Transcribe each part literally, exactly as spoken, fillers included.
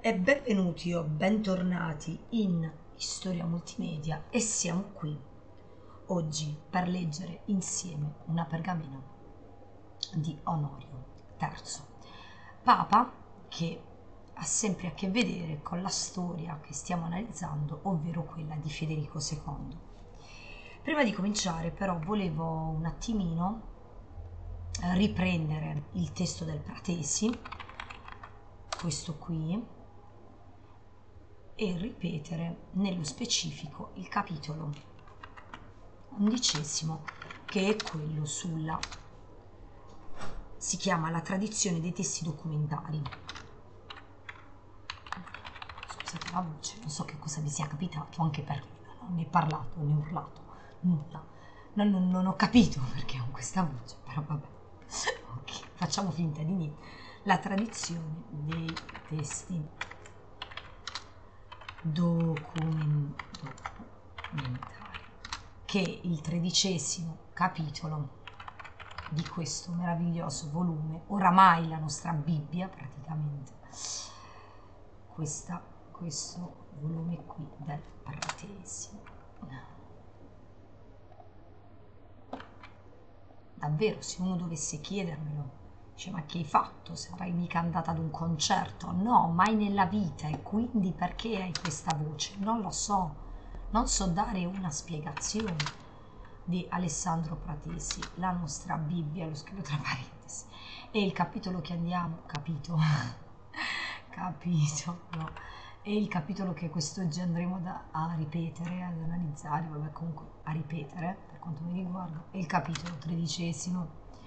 E benvenuti o bentornati in Storia Multimedia e siamo qui oggi per leggere insieme una pergamena di Onorio terzo, Papa che ha sempre a che vedere con la storia che stiamo analizzando, ovvero quella di Federico secondo. Prima di cominciare però volevo un attimino riprendere il testo del Pratesi, questo qui, e ripetere nello specifico il capitolo undicesimo, che è quello sulla, si chiama la tradizione dei testi documentari. Scusate la voce, non so che cosa vi sia capitato, anche perché non ne ho parlato, ne ho urlato, nulla, non, non, non ho capito perché ho questa voce, però vabbè, ok, facciamo finta di niente. La tradizione dei testi documentari, che è il tredicesimo capitolo di questo meraviglioso volume, oramai la nostra Bibbia praticamente, questa, questo volume qui del Pratesi. Davvero, se uno dovesse chiedermelo, dice: ma che hai fatto? Sarai mica andata ad un concerto? No, mai nella vita. E quindi perché hai questa voce? Non lo so, non so dare una spiegazione. Di Alessandro Pratesi, la nostra Bibbia, lo scrivo tra parentesi, e il capitolo che andiamo, capito, capito, no, è il capitolo che quest'oggi andremo da, a ripetere, ad analizzare, vabbè, comunque a ripetere per quanto mi riguarda, è il capitolo tredicesimo,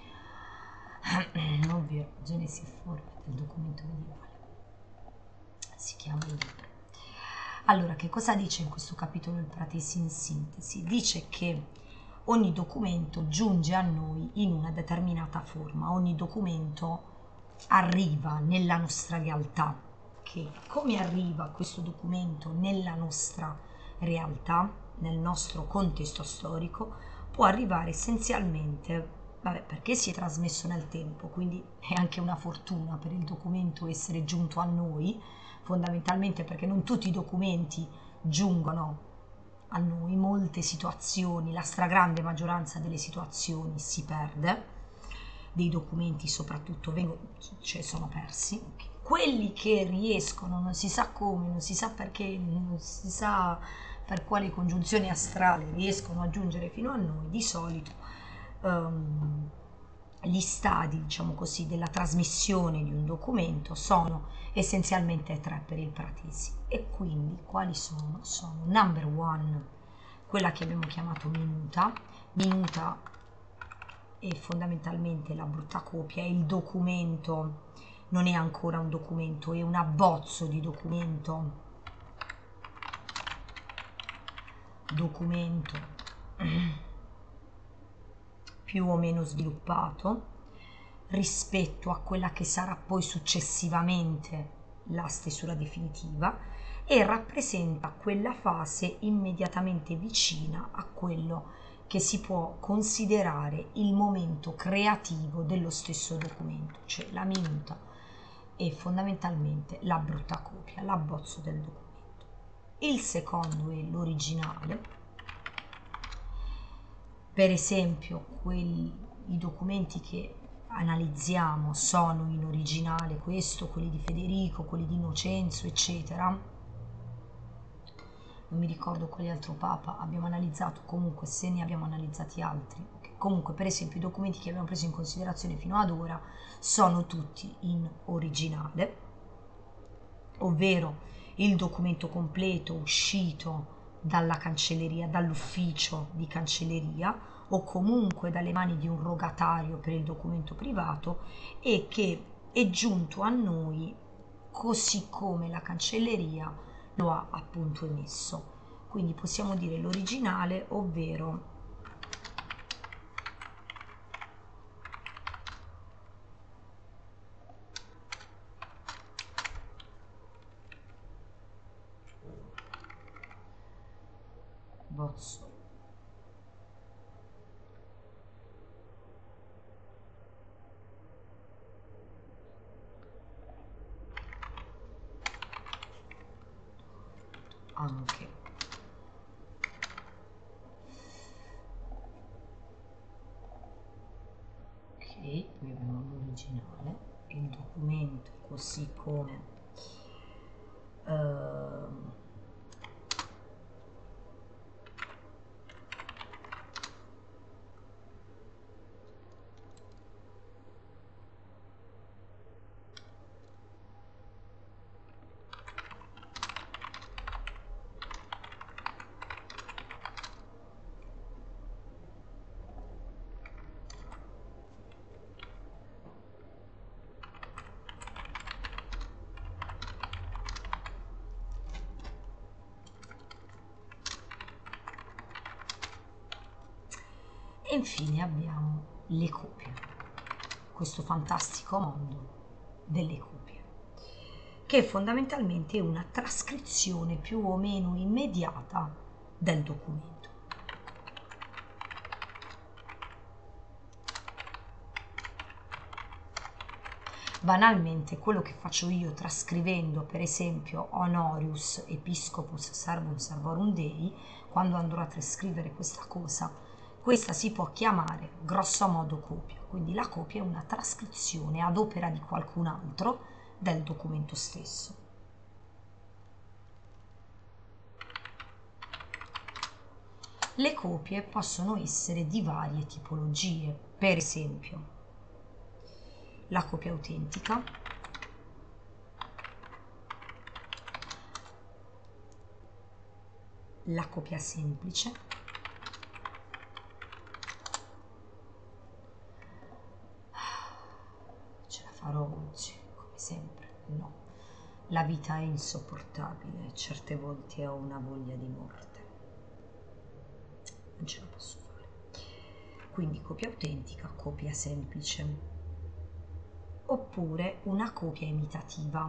ovvero Genesi e forme del documento medievale, si chiama il libro. Allora, che cosa dice in questo capitolo il Pratesi in sintesi? Dice che ogni documento giunge a noi in una determinata forma, ogni documento arriva nella nostra realtà. Che come arriva questo documento nella nostra realtà, nel nostro contesto storico, può arrivare essenzialmente, vabbè, perché si è trasmesso nel tempo, quindi è anche una fortuna per il documento essere giunto a noi, fondamentalmente perché non tutti i documenti giungono a noi, molte situazioni, la stragrande maggioranza delle situazioni si perde, dei documenti soprattutto vengono, cioè sono persi. Quelli che riescono, non si sa come, non si sa perché, non si sa per quale congiunzione astrale riescono a giungere fino a noi, di solito um, gli stadi, diciamo così, della trasmissione di un documento sono essenzialmente tre per il Pratesi. E quindi quali sono? Sono number one, quella che abbiamo chiamato minuta. Minuta è fondamentalmente la brutta copia, il documento non è ancora un documento, è un abbozzo di documento, documento più o meno sviluppato rispetto a quella che sarà poi successivamente la stesura definitiva, e rappresenta quella fase immediatamente vicina a quello che si può considerare il momento creativo dello stesso documento, cioè la minuta è fondamentalmente la brutta copia, l'abbozzo del documento. Il secondo è l'originale, per esempio quelli, i documenti che analizziamo sono in originale questo, quelli di Federico, quelli di Innocenzo, eccetera. Non mi ricordo quale altro papa abbiamo analizzato, comunque se ne abbiamo analizzati altri. Comunque, per esempio, i documenti che abbiamo preso in considerazione fino ad ora sono tutti in originale, ovvero il documento completo uscito dalla cancelleria, dall'ufficio di cancelleria, o comunque dalle mani di un rogatario per il documento privato, e che è giunto a noi così come la cancelleria lo ha appunto emesso. Quindi possiamo dire l'originale, ovvero bozzo anche ok, qui abbiamo l'originale, il documento così come uh, e infine abbiamo le copie, questo fantastico mondo delle copie, che fondamentalmente è una trascrizione più o meno immediata del documento. Banalmente quello che faccio io trascrivendo per esempio Honorius Episcopus Servum Servorum Dei, quando andrò a trascrivere questa cosa, questa si può chiamare grosso modo copia, quindi la copia è una trascrizione ad opera di qualcun altro del documento stesso. Le copie possono essere di varie tipologie, per esempio la copia autentica, la copia semplice, ce la farò oggi, come sempre, no, la vita è insopportabile, certe volte ho una voglia di morte, non ce la posso fare. Quindi copia autentica, copia semplice, oppure una copia imitativa.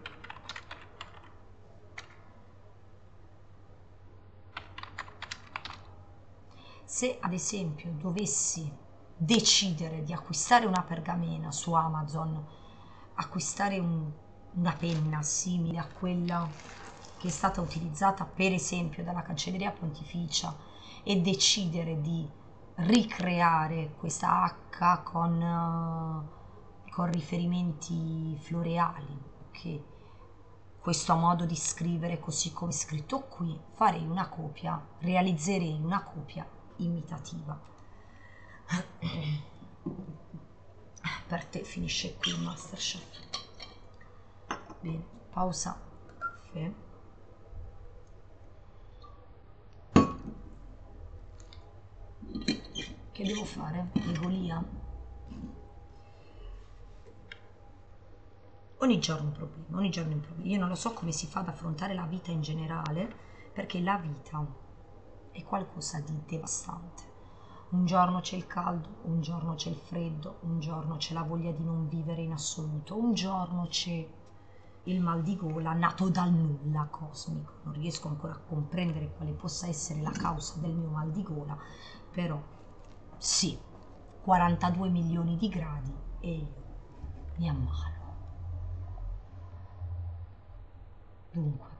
Se ad esempio dovessi decidere di acquistare una pergamena su Amazon, acquistare un, una penna simile a quella che è stata utilizzata per esempio dalla Cancelleria Pontificia e decidere di ricreare questa H con, uh, con riferimenti floreali, che questo modo di scrivere così come è scritto qui, farei una copia, realizzerei una copia imitativa. Per te finisce qui il Masterchef. Bene, pausa caffè. Che devo fare? Regolia? Ogni giorno un problema, ogni giorno un problema. Io non lo so come si fa ad affrontare la vita in generale, perché la vita è qualcosa di devastante. Un giorno c'è il caldo, un giorno c'è il freddo, un giorno c'è la voglia di non vivere in assoluto, un giorno c'è il mal di gola nato dal nulla cosmico. Non riesco ancora a comprendere quale possa essere la causa del mio mal di gola, però sì, quarantadue milioni di gradi e io mi ammalo. Dunque,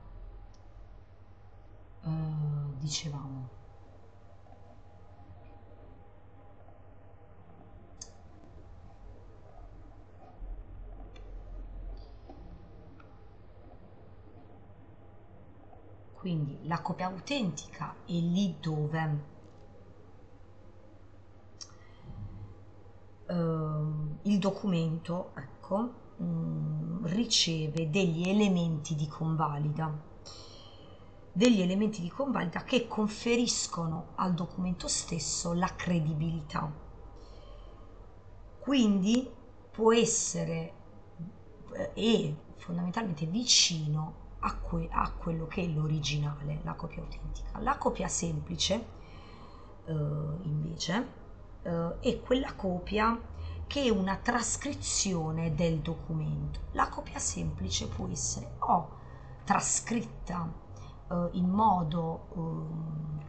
uh, dicevamo, quindi la copia autentica è lì dove uh, il documento, ecco, mh, riceve degli elementi di convalida, degli elementi di convalida che conferiscono al documento stesso la credibilità. Quindi può essere eh, è fondamentalmente vicino a, que a quello che è l'originale, la copia autentica. La copia semplice eh, invece eh, è quella copia che è una trascrizione del documento. La copia semplice può essere o trascritta eh, in modo eh,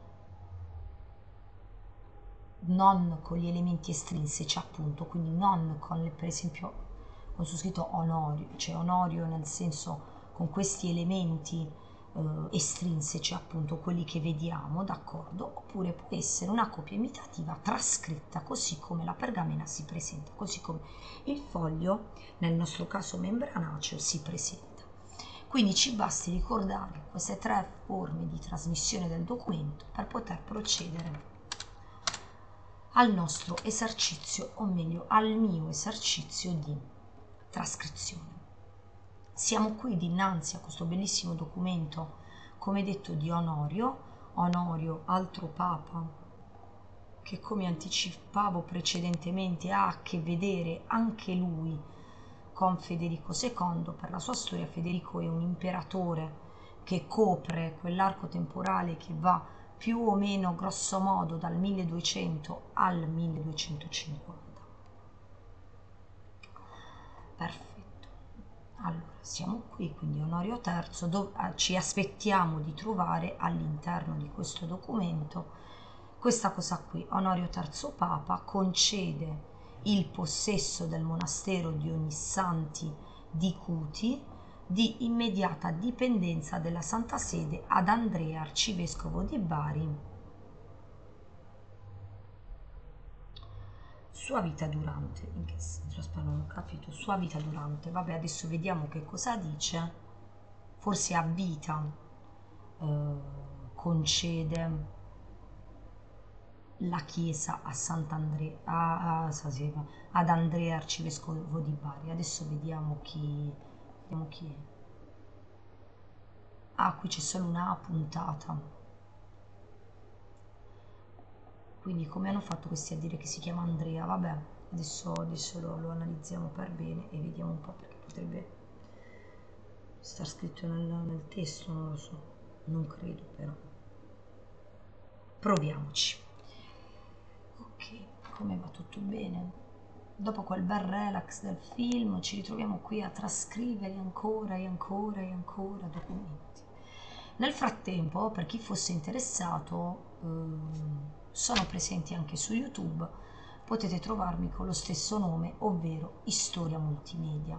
non con gli elementi estrinseci, appunto, quindi non con le, per esempio con su scritto Honorio, cioè Honorio nel senso con questi elementi eh, estrinseci, appunto quelli che vediamo, d'accordo? Oppure può essere una copia imitativa trascritta, così come la pergamena si presenta, così come il foglio, nel nostro caso membranaceo, si presenta. Quindi ci basti ricordare queste tre forme di trasmissione del documento per poter procedere al nostro esercizio, o meglio al mio esercizio di trascrizione. Siamo qui dinanzi a questo bellissimo documento, come detto, di Onorio, Onorio, altro papa, che come anticipavo precedentemente ha a che vedere anche lui con Federico secondo. Per la sua storia Federico è un imperatore che copre quell'arco temporale che va più o meno grosso modo dal milleduecento al milleduecentocinquanta. Perfetto. Allora, siamo qui, quindi Onorio terzo, dove ci aspettiamo di trovare all'interno di questo documento questa cosa qui. Onorio terzo Papa concede il possesso del monastero di Ognissanti di Cuti di immediata dipendenza della Santa Sede ad Andrea, arcivescovo di Bari, sua vita durante. In che senso? Aspetta, non ho capito. Sua vita durante. Vabbè, adesso vediamo che cosa dice. Forse a vita eh, concede la chiesa a Sant'Andrea, a, a, ad Andrea, arcivescovo di Bari. Adesso vediamo chi, vediamo chi è. Ah, qui c'è solo una puntata. Quindi come hanno fatto questi a dire che si chiama Andrea? Vabbè, adesso, adesso lo, lo analizziamo per bene e vediamo un po', perché potrebbe star scritto nel, nel testo, non lo so, non credo, però proviamoci. Ok, come va tutto bene? Dopo quel bel relax del film ci ritroviamo qui a trascrivere ancora e ancora e ancora documenti. Nel frattempo, per chi fosse interessato, ehm, sono presenti anche su YouTube, potete trovarmi con lo stesso nome, ovvero Storia Multimedia.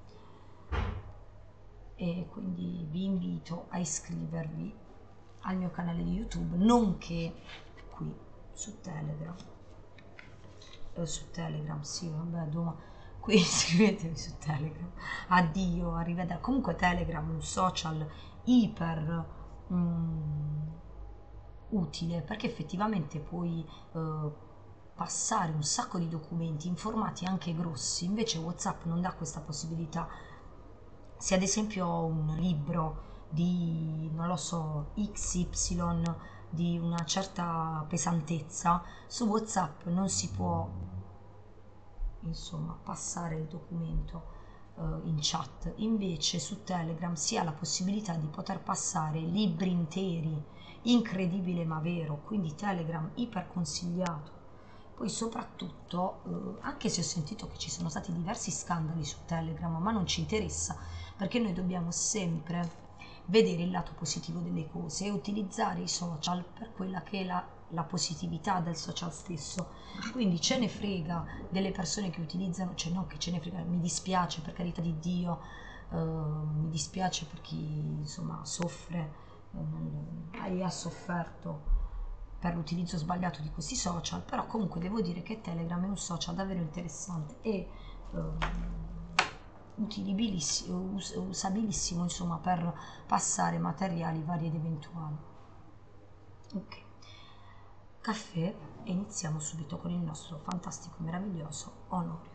E quindi vi invito a iscrivervi al mio canale di YouTube, nonché qui su Telegram. Eh, su Telegram, sì, vabbè, domani. Qui iscrivetevi su Telegram. Addio, arrivederci. Comunque Telegram è un social iper mm, utile, perché effettivamente puoi eh, passare un sacco di documenti in formati anche grossi. Invece WhatsApp non dà questa possibilità. Se ad esempio ho un libro di, non lo so, X Y di una certa pesantezza, su WhatsApp non si può, insomma, passare il documento uh, in chat. Invece su Telegram si ha la possibilità di poter passare libri interi, incredibile ma vero, quindi Telegram iper consigliato. Poi soprattutto, uh, anche se ho sentito che ci sono stati diversi scandali su Telegram, ma non ci interessa, perché noi dobbiamo sempre vedere il lato positivo delle cose e utilizzare i social per quella che è la, la positività del social stesso. Quindi ce ne frega delle persone che utilizzano, cioè no che ce ne frega, mi dispiace, per carità di Dio, eh, mi dispiace per chi insomma soffre e eh, ha sofferto per l'utilizzo sbagliato di questi social, però comunque devo dire che Telegram è un social davvero interessante e eh, utilibilissimo, us usabilissimo, insomma, per passare materiali vari ed eventuali. Ok, caffè, e iniziamo subito con il nostro fantastico e meraviglioso Onorio.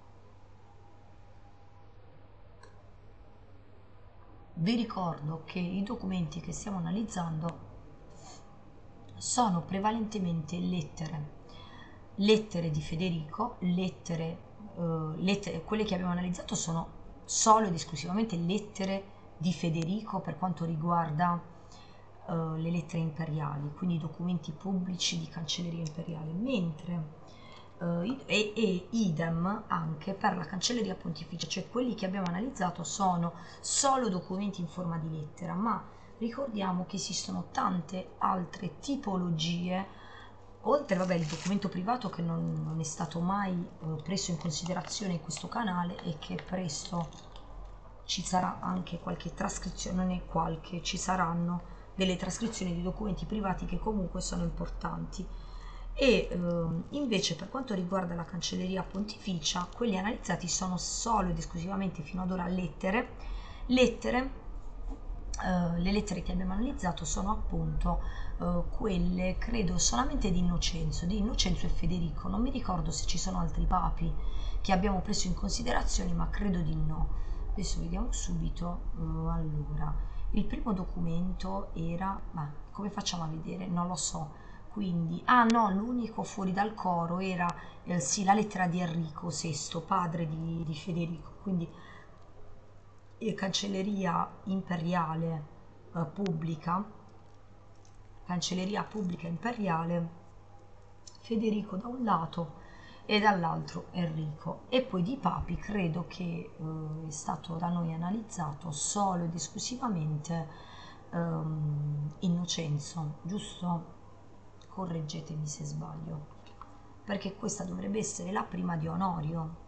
Vi ricordo che i documenti che stiamo analizzando sono prevalentemente lettere, lettere di Federico, lettere, uh, lettere, quelle che abbiamo analizzato sono solo ed esclusivamente lettere di Federico per quanto riguarda uh, le lettere imperiali, quindi documenti pubblici di cancelleria imperiale, mentre uh, e, e idem anche per la cancelleria pontificia, cioè quelli che abbiamo analizzato sono solo documenti in forma di lettera, ma ricordiamo che esistono tante altre tipologie, oltre vabbè il documento privato che non, non è stato mai eh, preso in considerazione in questo canale e che presto ci sarà anche qualche trascrizione, non è qualche, ci saranno delle trascrizioni di documenti privati che comunque sono importanti. E eh, invece per quanto riguarda la Cancelleria Pontificia, quelli analizzati sono solo ed esclusivamente fino ad ora lettere, lettere Uh, le lettere che abbiamo analizzato sono appunto uh, quelle, credo, solamente di Innocenzo, di Innocenzo e Federico. Non mi ricordo se ci sono altri papi che abbiamo preso in considerazione, ma credo di no. Adesso vediamo subito. Uh, allora, il primo documento era, ma come facciamo a vedere? Non lo so. Quindi, ah no, l'unico fuori dal coro era, eh, sì, la lettera di Enrico sesto, padre di, di Federico. Quindi Cancelleria imperiale eh, pubblica, Cancelleria pubblica imperiale, Federico da un lato e dall'altro Enrico. E poi di papi credo che eh, è stato da noi analizzato solo ed esclusivamente ehm, Innocenzo, giusto? Correggetemi se sbaglio, perché questa dovrebbe essere la prima di Onorio.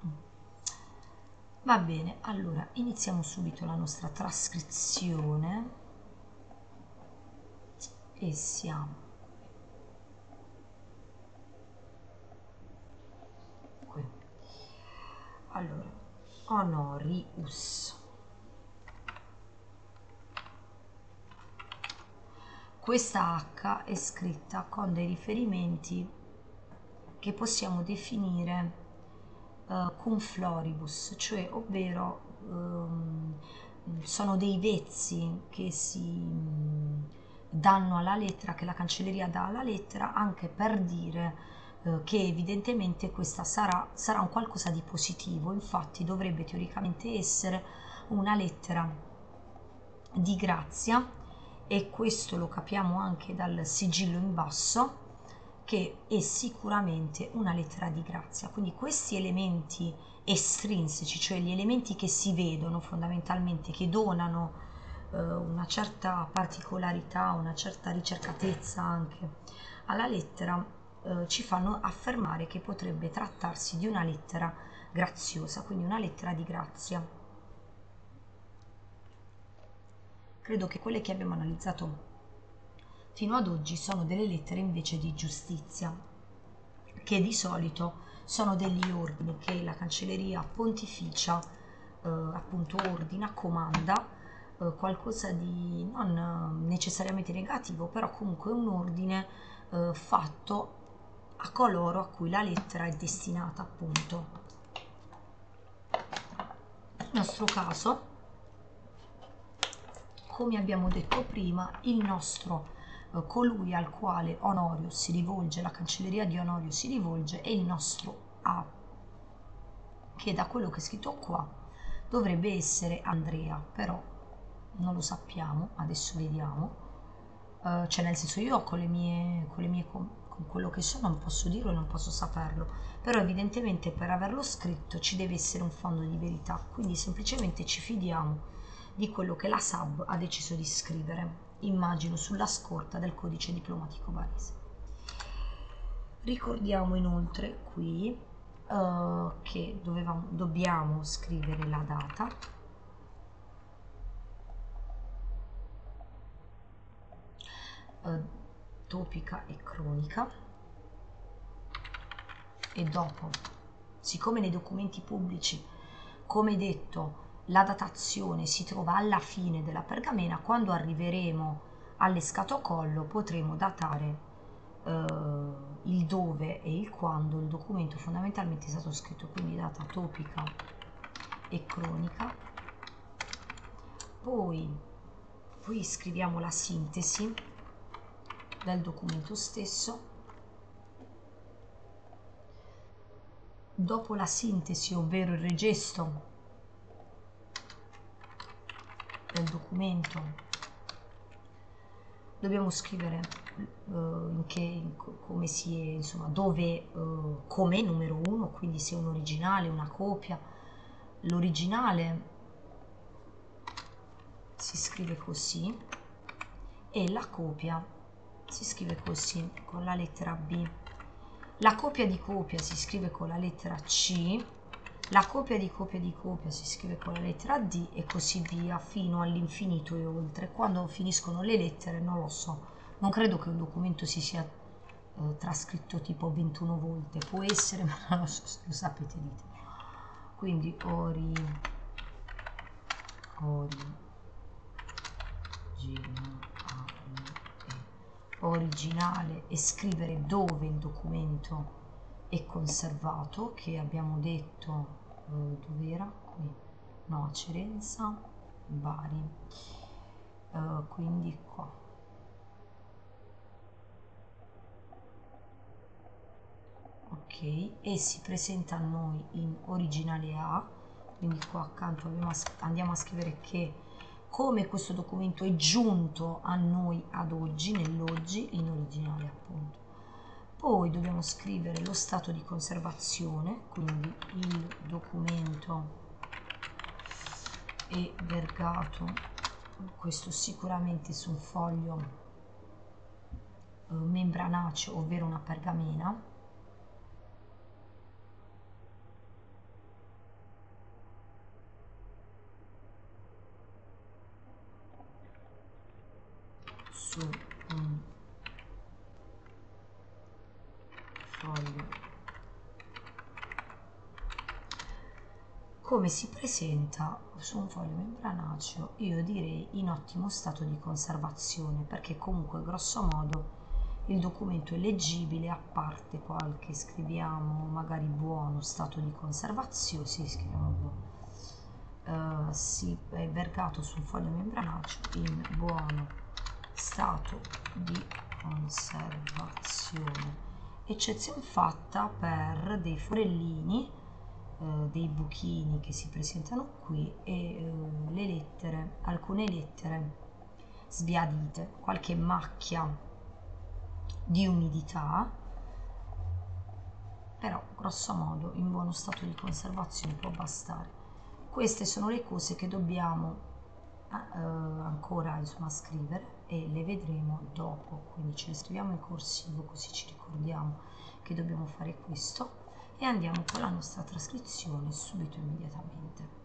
Va bene, allora iniziamo subito la nostra trascrizione e siamo qui. Allora, Honorius. Questa H è scritta con dei riferimenti che possiamo definire uh, cum floribus, cioè ovvero um, sono dei vezzi che si um, danno alla lettera, che la Cancelleria dà alla lettera, anche per dire uh, che evidentemente questa sarà, sarà un qualcosa di positivo. Infatti dovrebbe teoricamente essere una lettera di grazia, e questo lo capiamo anche dal sigillo in basso, che è sicuramente una lettera di grazia. Quindi questi elementi estrinseci, cioè gli elementi che si vedono fondamentalmente, che donano eh, una certa particolarità, una certa ricercatezza anche alla lettera, eh, ci fanno affermare che potrebbe trattarsi di una lettera graziosa, quindi una lettera di grazia. Credo che quelle che abbiamo analizzato fino ad oggi sono delle lettere invece di giustizia, che di solito sono degli ordini che la Cancelleria Pontificia eh, appunto ordina, comanda, eh, qualcosa di non necessariamente negativo, però comunque un ordine eh, fatto a coloro a cui la lettera è destinata, appunto. Nel nostro caso, come abbiamo detto prima, il nostro eh, colui al quale Onorio si rivolge, la Cancelleria di Onorio si rivolge, è il nostro A, che da quello che è scritto qua dovrebbe essere Andrea, però non lo sappiamo, adesso vediamo. Uh, cioè nel senso, io con le mie, con le mie con, con quello che so non posso dirlo e non posso saperlo, però evidentemente per averlo scritto ci deve essere un fondo di verità, quindi semplicemente ci fidiamo di quello che la S A B ha deciso di scrivere, immagino sulla scorta del codice diplomatico barese. Ricordiamo inoltre qui uh, che dovevamo, dobbiamo scrivere la data, uh, topica e cronica, e dopo, siccome nei documenti pubblici, come detto, la datazione si trova alla fine della pergamena, quando arriveremo all'escatocollo potremo datare eh, il dove e il quando il documento fondamentalmente è stato scritto, quindi data topica e cronica. Poi, poi scriviamo la sintesi del documento stesso. Dopo la sintesi, ovvero il regesto del documento, dobbiamo scrivere uh, in che, in co come si è, insomma, dove, uh, come numero uno, quindi se è un originale, una copia. L'originale si scrive così e la copia si scrive così, con la lettera B. La copia di copia si scrive con la lettera C La copia di copia di copia si scrive con la lettera D e così via fino all'infinito e oltre. Quando finiscono le lettere non lo so, non credo che un documento si sia eh, trascritto tipo ventuno volte, può essere, ma non lo so, se lo sapete dite. Quindi ori, ori, originale e scrivere dove il documento è conservato, che abbiamo detto eh, dove era qui, no, Cerenza, Bari, uh, quindi qua, ok, e si presenta a noi in originale A, quindi qua accanto abbiamo a, andiamo a scrivere che come questo documento è giunto a noi ad oggi, nell'oggi, in originale appunto. Poi dobbiamo scrivere lo stato di conservazione, quindi il documento è vergato, questo sicuramente su un foglio eh, membranaceo, ovvero una pergamena. Su un foglio. Come si presenta su un foglio membranaceo? Io direi in ottimo stato di conservazione, perché comunque grosso modo il documento è leggibile, a parte qualche scriviamo magari buono stato di conservazione, sì, scriviamo buono, uh, si è vergato su un foglio membranaceo in buono stato di conservazione, eccezione fatta per dei forellini, eh, dei buchini che si presentano qui e eh, le lettere, alcune lettere sbiadite, qualche macchia di umidità, però grosso modo in buono stato di conservazione può bastare. Queste sono le cose che dobbiamo Uh, ancora insomma scrivere e le vedremo dopo, quindi ce le scriviamo in corsivo così ci ricordiamo che dobbiamo fare questo e andiamo con la nostra trascrizione subito immediatamente.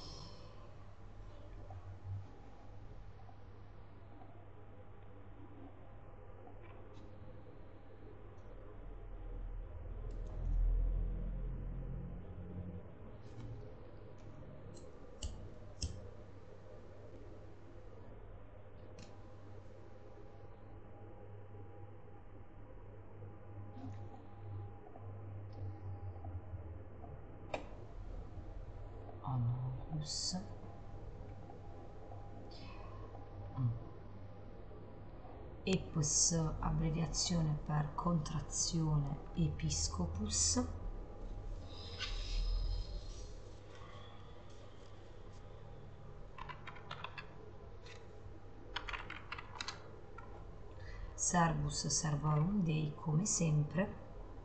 Honoris Epos, abbreviazione per contrazione Episcopus, Servus Servorum Dei come sempre,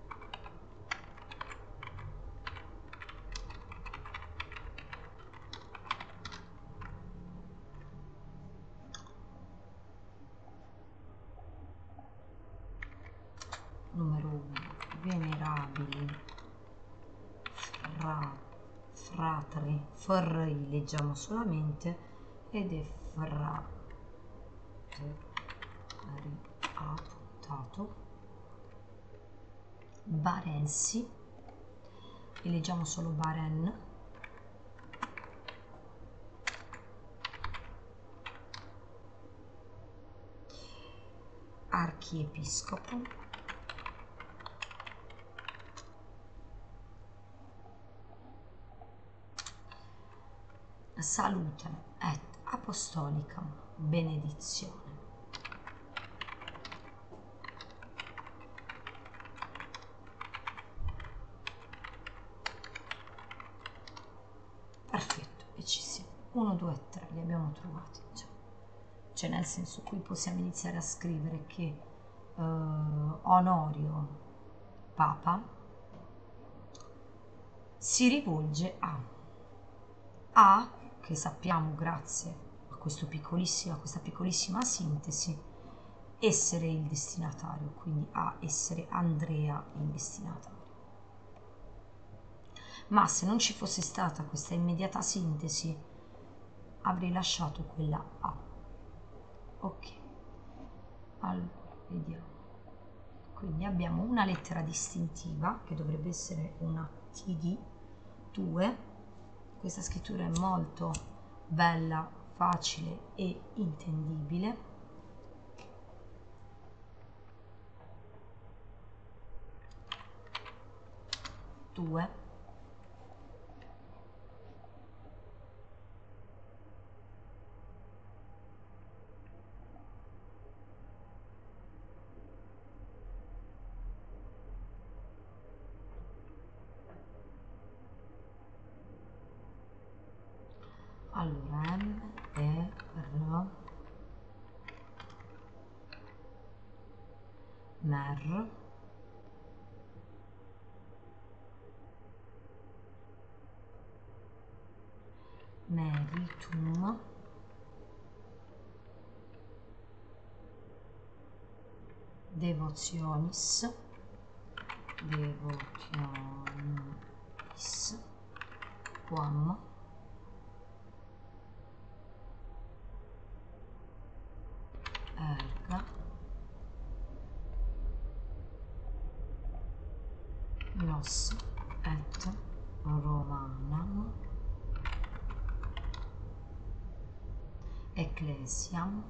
numero uno, venerabili fra, fratri, frei leggiamo solamente, ed è fra appuntato, barensi, e leggiamo solo baren, archiepiscopo, salute et apostolica benedizione. Perfetto, e ci siamo. uno, due, tre, li abbiamo trovati. Cioè, cioè nel senso, qui possiamo iniziare a scrivere che uh, Onorio, Papa, si rivolge a A, che sappiamo grazie a, questo piccolissima, a questa piccolissima sintesi, essere il destinatario, quindi a essere Andrea il destinatario. ma se non ci fosse stata questa immediata sintesi avrei lasciato quella A. Ok, allora vediamo. Quindi abbiamo una lettera distintiva che dovrebbe essere una T D due. Questa scrittura è molto bella, facile e intendibile. due. Allora M E R mer meritum devotionis devotionis quam erga nos et Romanam Ecclesiam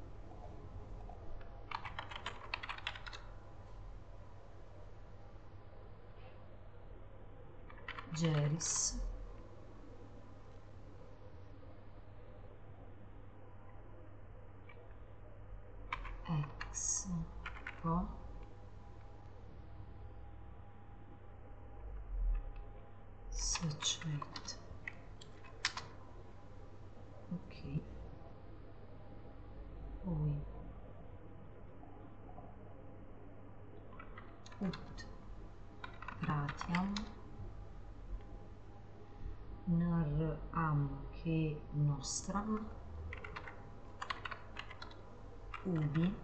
Geris ex pro secret. Ok, poi ut gratiam ner am che nostram ubi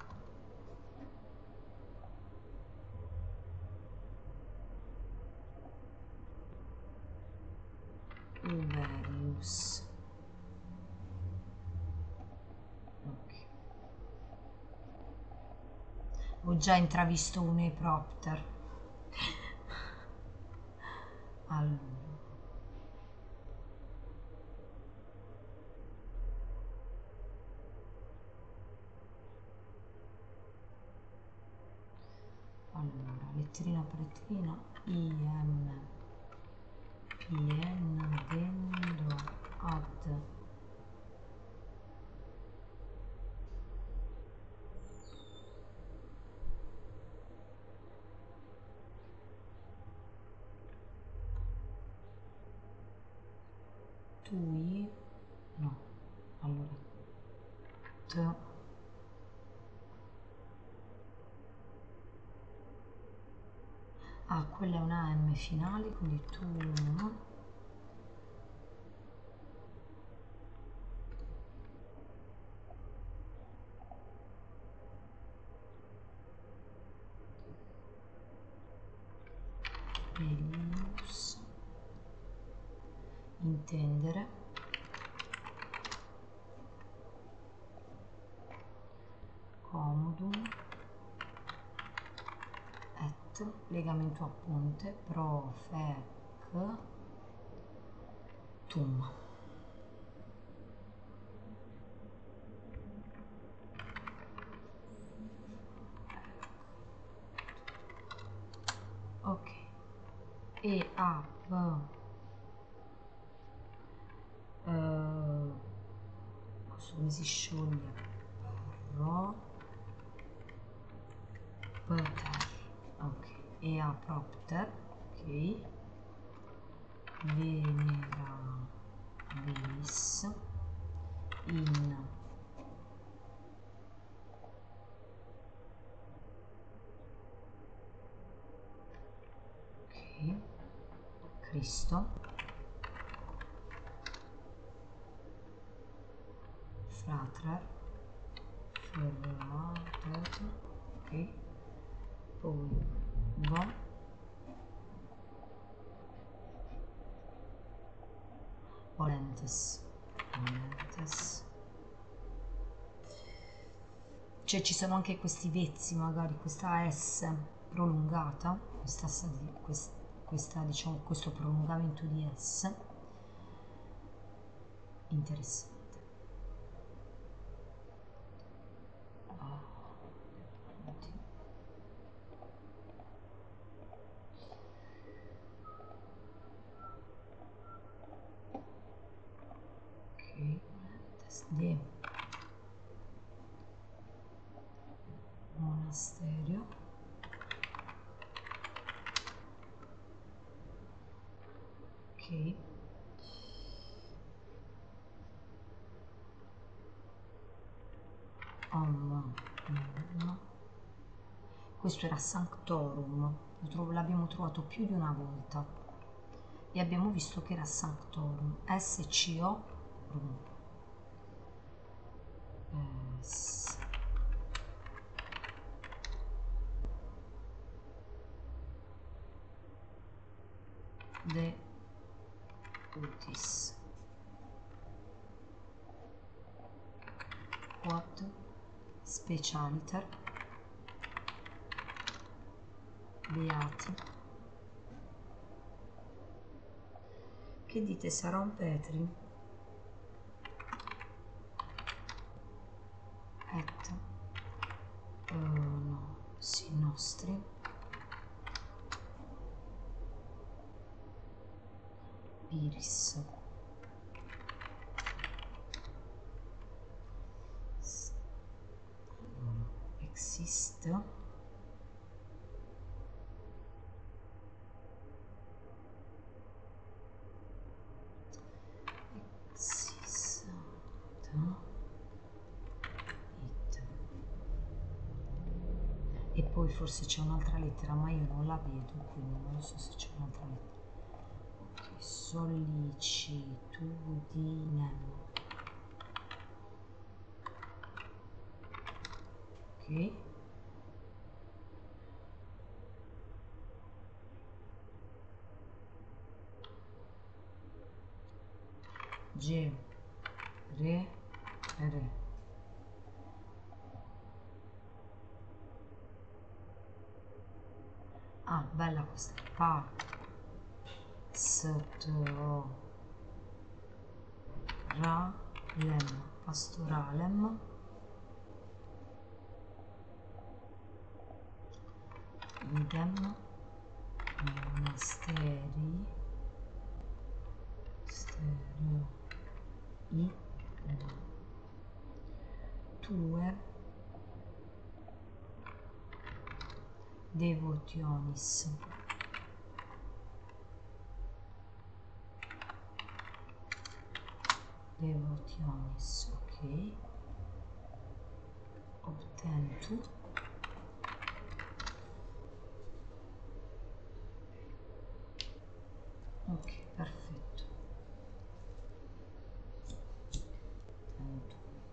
uberius. Ok, ho già intravisto un e-propter. Allora allora letterina per letterina I M P N dendo ad tui no allora t ah quella è una M finale, quindi tu Elius intendere comodum et legamento a ponte pro fec tum. Ok, e a b uh, questo come si scioglie pro Propter, ok, e a propter, ok, venerabilis in ok, Cristo, frater, frater, ok, poi vo volentes, volentes. Cioè ci sono anche questi vezzi, magari questa S prolungata, questa, questa, questa diciamo questo prolungamento di S, interessante. De monasterio, ok, om, no. Questo era Sanctorum, l'abbiamo trovato più di una volta e abbiamo visto che era Sanctorum, S C O rum. S de utis quod specialiter beati. Che dite, sarà un Petri? Et uh, no, sì, nostri Iris exist exist it. E poi forse c'è un'altra lettera, ma io non la vedo, quindi non lo so se c'è un'altra lettera. Okay. Sollicitudine, ok, G re re. Ah, bella questa. Pa sto ra lem, pastoralem, idem monasteri stereo i tue devotionis. Devotionis, ok. Obtentu. Ok, perfetto. Obtentu.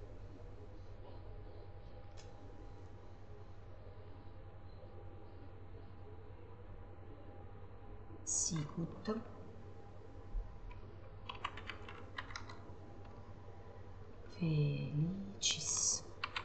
Sicut felicis.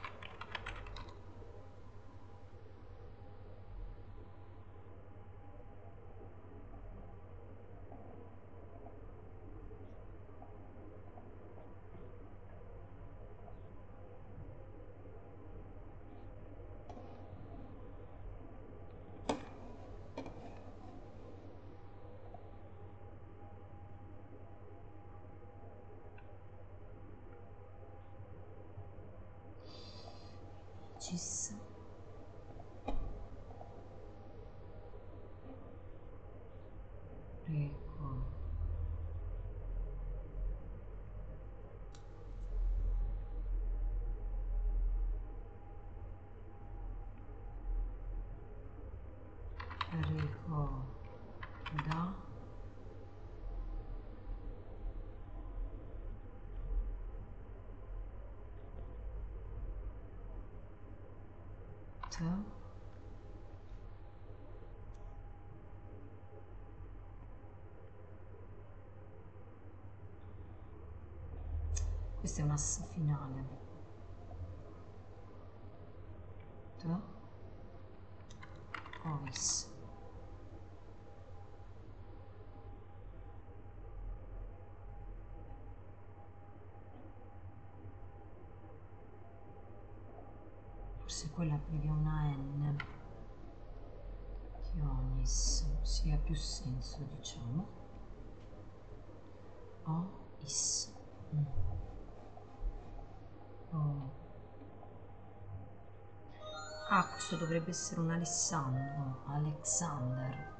Cis. Reco. Reco. Da. Te. Questa è un ass finale. Da. Ois. Forse quella abbrevi una N. Ionis, sì, ha più senso, diciamo. Ois. Mm. Oh. Ah, questo dovrebbe essere un Alessandro, Alexander.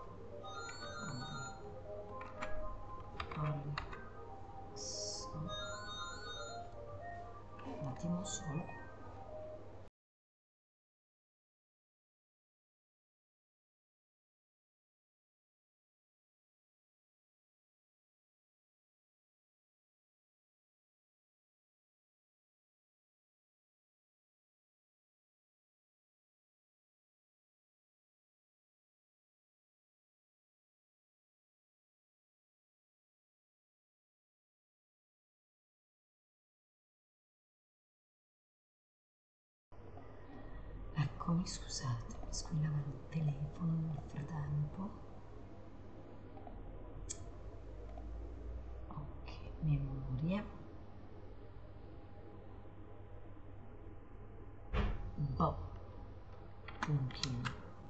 Alex. Un attimo solo. Eccomi, scusate, mi squillava il telefono nel frattempo. Ok, memorie. Boh, puntino.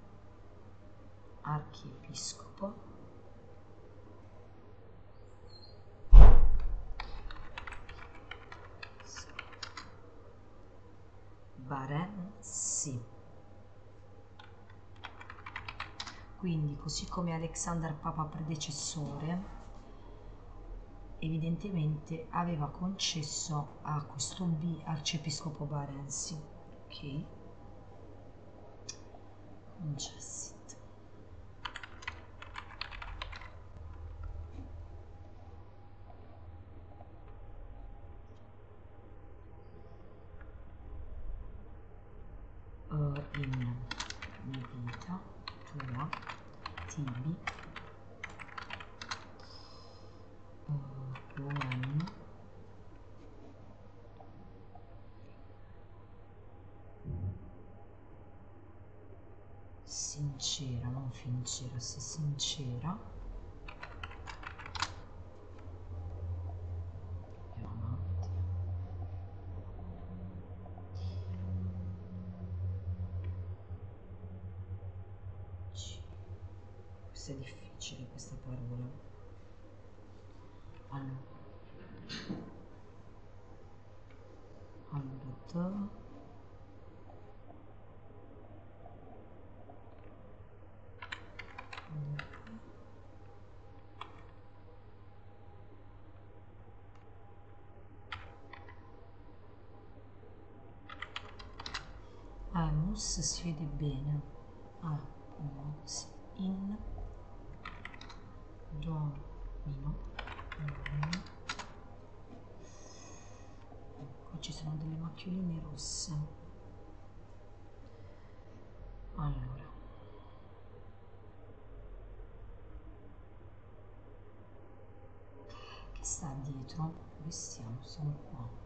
Archiepiscopo. Barensi. Quindi, così come Alexander Papa predecessore, evidentemente aveva concesso a questo B arciepiscopo Barensi. Ok, concessit. Uh, in vita tua tibi uh, uomini sincera, non fincera, se sincera e amanti. Questa è difficile, questa parola. Allora, allora da ah, mus si vede bene. Ah, mus in domino. Qua ci sono delle macchioline rosse. Allora, che sta dietro? Dove stiamo? Siamo qua.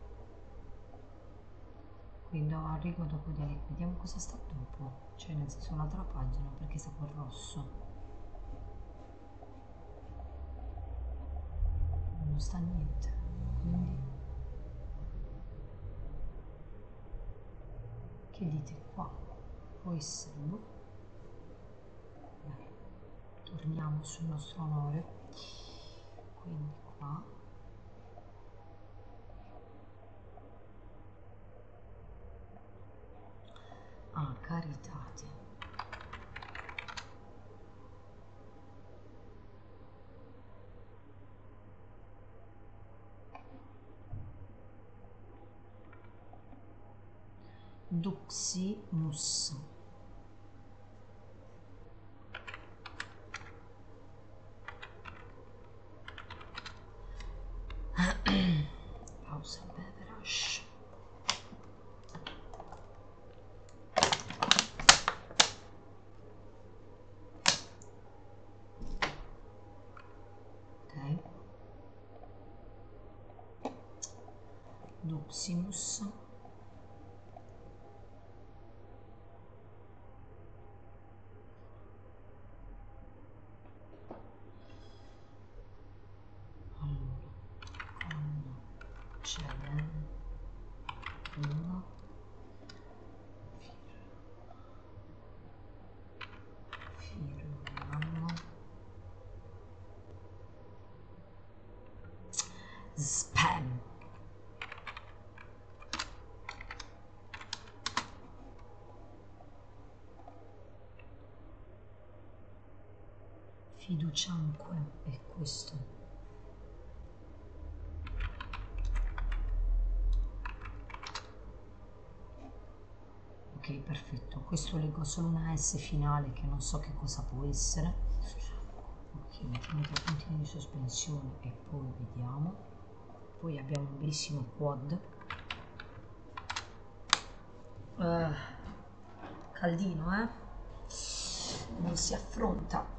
Quindi a rigo dopo di lei, vediamo cosa sta dopo, cioè nel senso un'altra pagina, perché sta quel rosso. Non sta niente, quindi che dite qua? Può essere boh. Beh, torniamo sul nostro onore, quindi qua ah, caritate. Duximus. Pausa beverage. Ok. Duximus, allora con Ceden uno, Firmammo, Spam, Fiducianque è questo. Ok, perfetto. Questo leggo solo una S finale che non so che cosa può essere. Ok, mettiamo tre puntini di sospensione e poi vediamo. Poi abbiamo un bellissimo quad. Uh, caldino, eh? Non si affronta.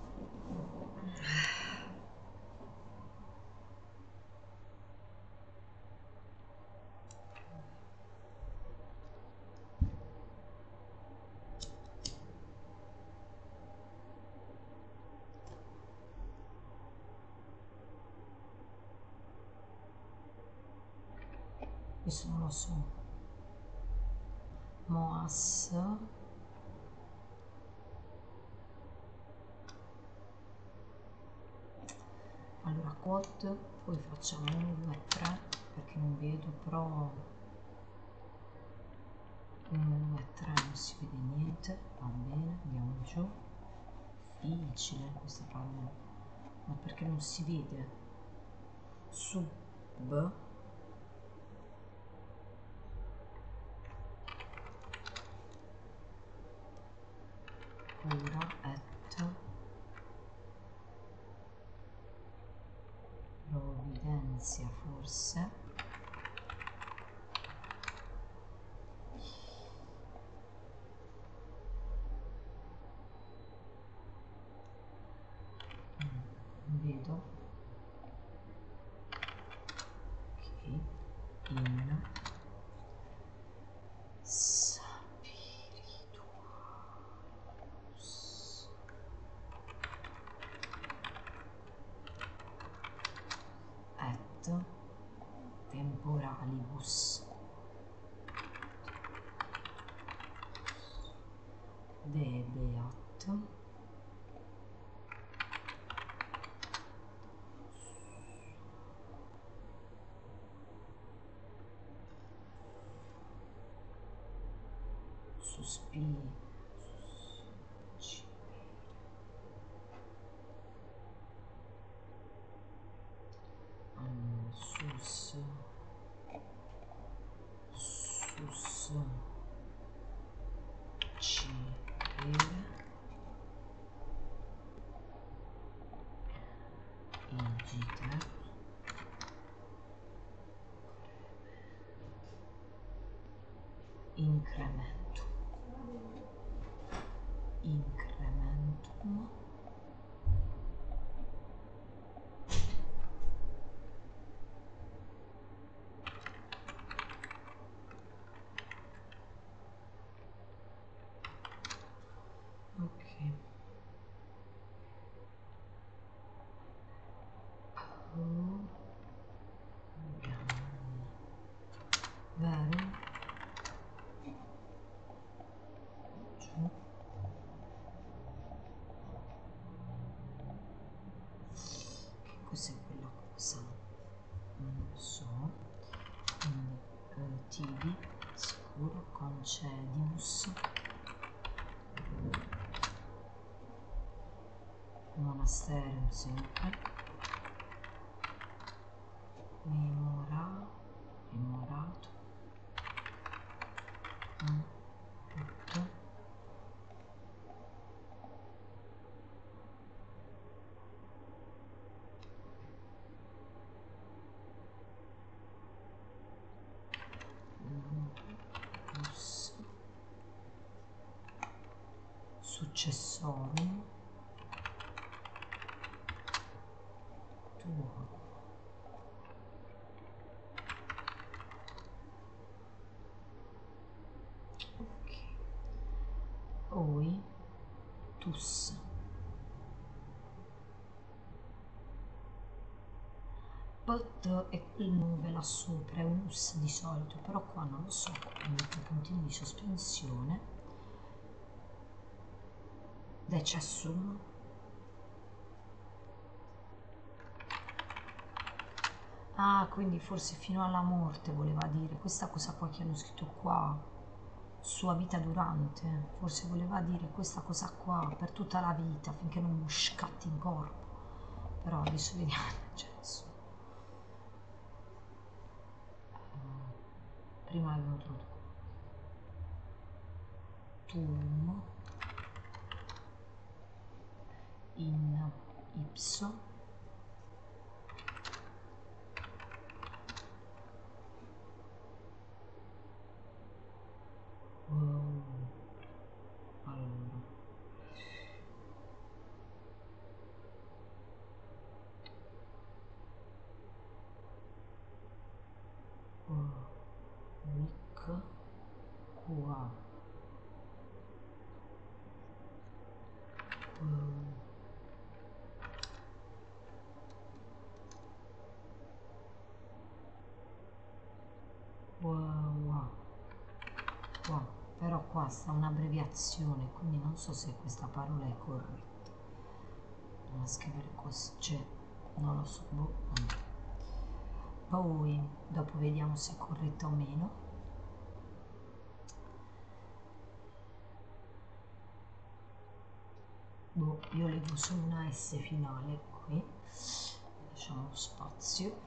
Questo non lo so. Moas. Allora quad, poi facciamo uno, due, tre, perché non vedo, però uno, due, tre non si vede niente, va bene, andiamo giù. Difficile questa parola, ma perché non si vede? Sub, cura, et, provvidenzia forse, non vedo, ok, in, spiritualus, et, temporalibus, debeat, suspiri, um, sus, sus, cire, igite, incrementum, incrementum, ok, oh, vero, giù, che cos'è quella cosa? Non lo so, quindi eh, tibi, sicuro, concedimus, monasterium sempre, memora, memorato, mm, tutto, lupus, successorum, tuo, Venus. But e il nove là sopra, è un us di solito, però qua non lo so, metto puntini di sospensione. Decessum. Ah, quindi forse fino alla morte voleva dire, questa cosa qua che hanno scritto qua, sua vita durante, forse voleva dire questa cosa qua per tutta la vita, finché non scatti in corpo. Però adesso vediamo, cioè adesso. Prima avevo trovato tum in ipso wow. Allora wow. Wic qua wow. Wow, wow, wow, però qua sta un'abbreviazione, quindi non so se questa parola è corretta. Non scrivere così, cioè, non lo so, boh. Poi dopo vediamo se è corretta o meno. Boh, io leggo solo una S finale qui, lasciamo spazio.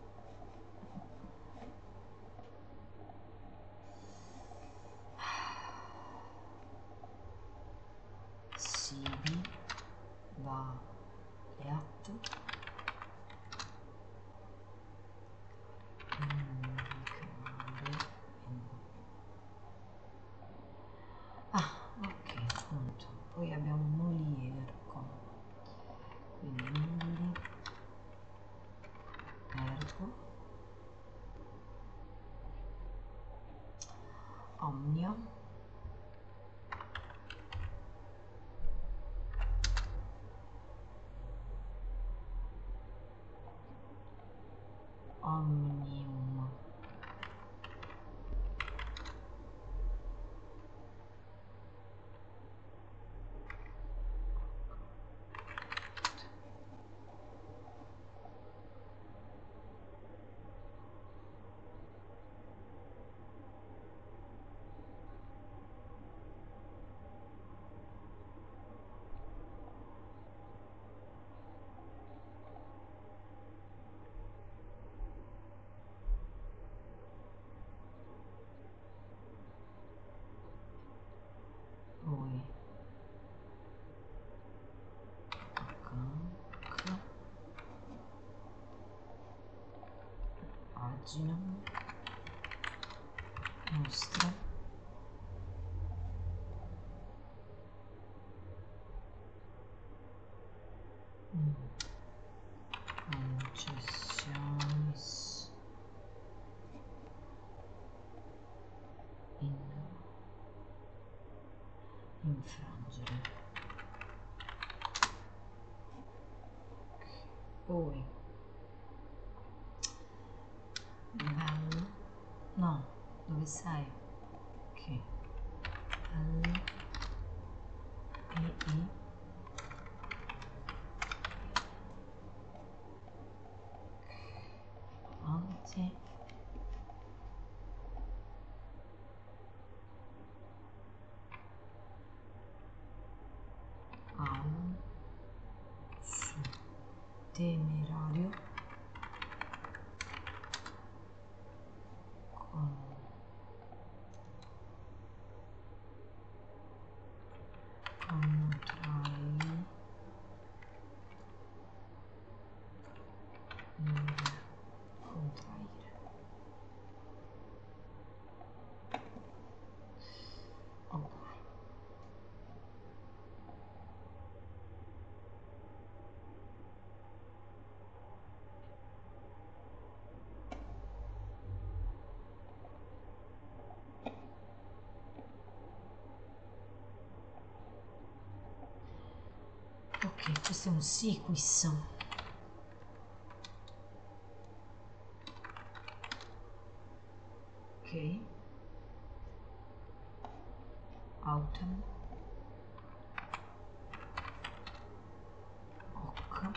Sibi va leat ah ok, punto. Poi abbiamo Molierco, quindi Moli ergo omnia omnium poi Canc pagina nostra mm. concessionis in infrangere. Poi val no, dove sei? Ok, L e i anti al su temerario con contrai contraire. Ok, questo è un sequis. Ok, autumn, ok,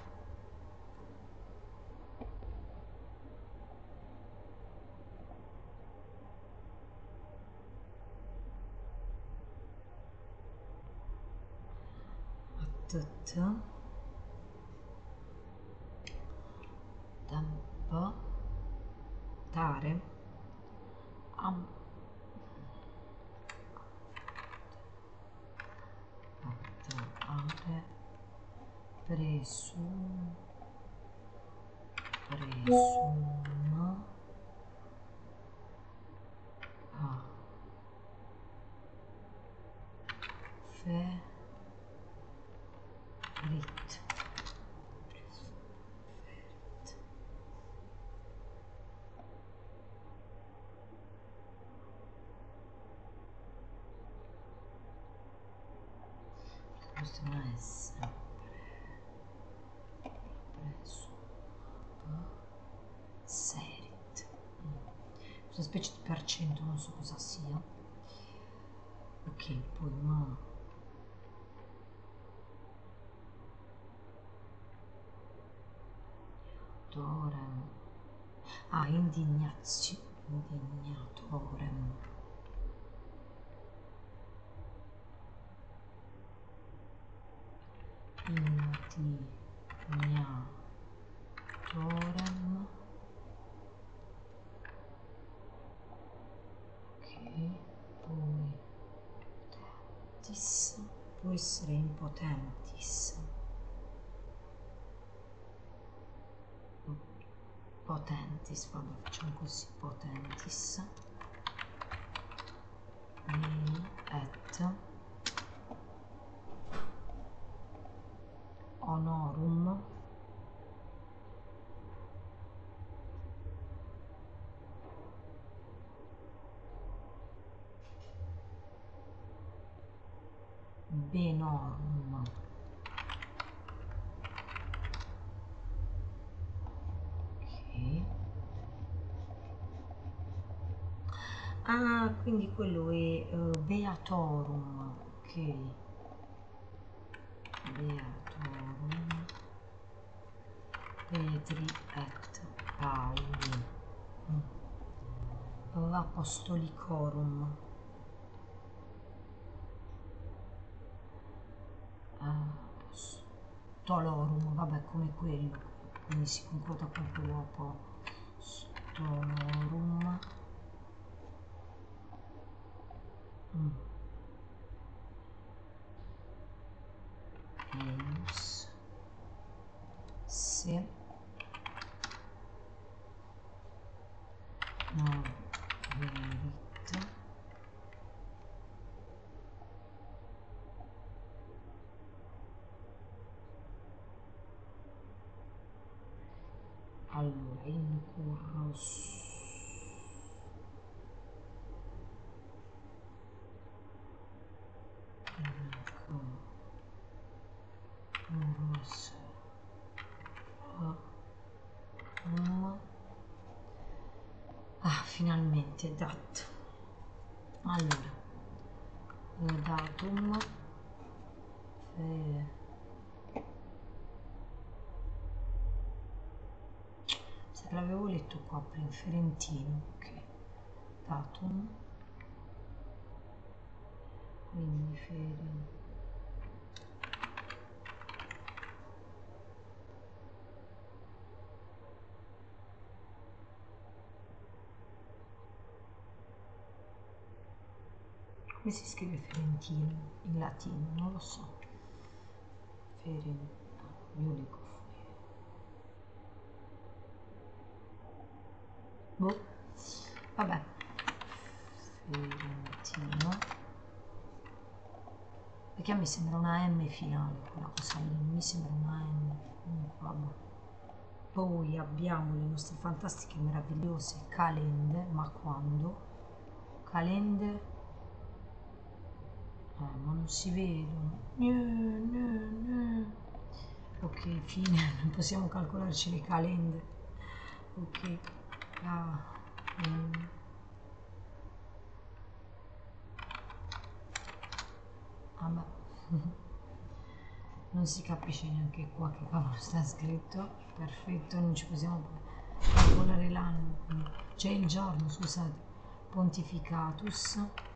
attata, dampa, tare, am, attare, presum, presuma, a, fe, rit, ferit. Questo è una S, preso, serit, questa specie di percento, non so cosa sia. Ok, poi ma, torem, ah, indignazio, indignatorem, indignatorum, ok, poi potentis, può essere impotentis, potentis, vabbè, facciamo così, potentis, e et honorum, benorum, ok, ah, quindi quello è uh, beatorum, ok, beatorum, Petri et Pauli, mm. Apostolicorum, apostolorum, vabbè, come quello, quindi si conclude proprio dopo, apostolorum, mm. Eius, se, no, verit, allora, incursus, incursus, um, ah, finalmente, dat, allora, datum, fe, se l'avevo letto qua prima, Ferentino, ok, datum, quindi Ferentino, come si scrive Ferentino in latino? Non lo so. Ferentino, io dico boh, vabbè, Ferentino, perché a me sembra una M finale, quella cosa lì, mi sembra una M, comunque vabbè. Poi abbiamo le nostre fantastiche e meravigliose calende, ma quando? Calende, eh, ma non si vedono, no, no, no. Ok, fine, non possiamo calcolarci le calende. Ok, ah, mm. Ah, ma non si capisce neanche qua che cavolo sta scritto. Perfetto, non ci possiamo calcolare l'anno. C'è il giorno, scusate, Pontificatus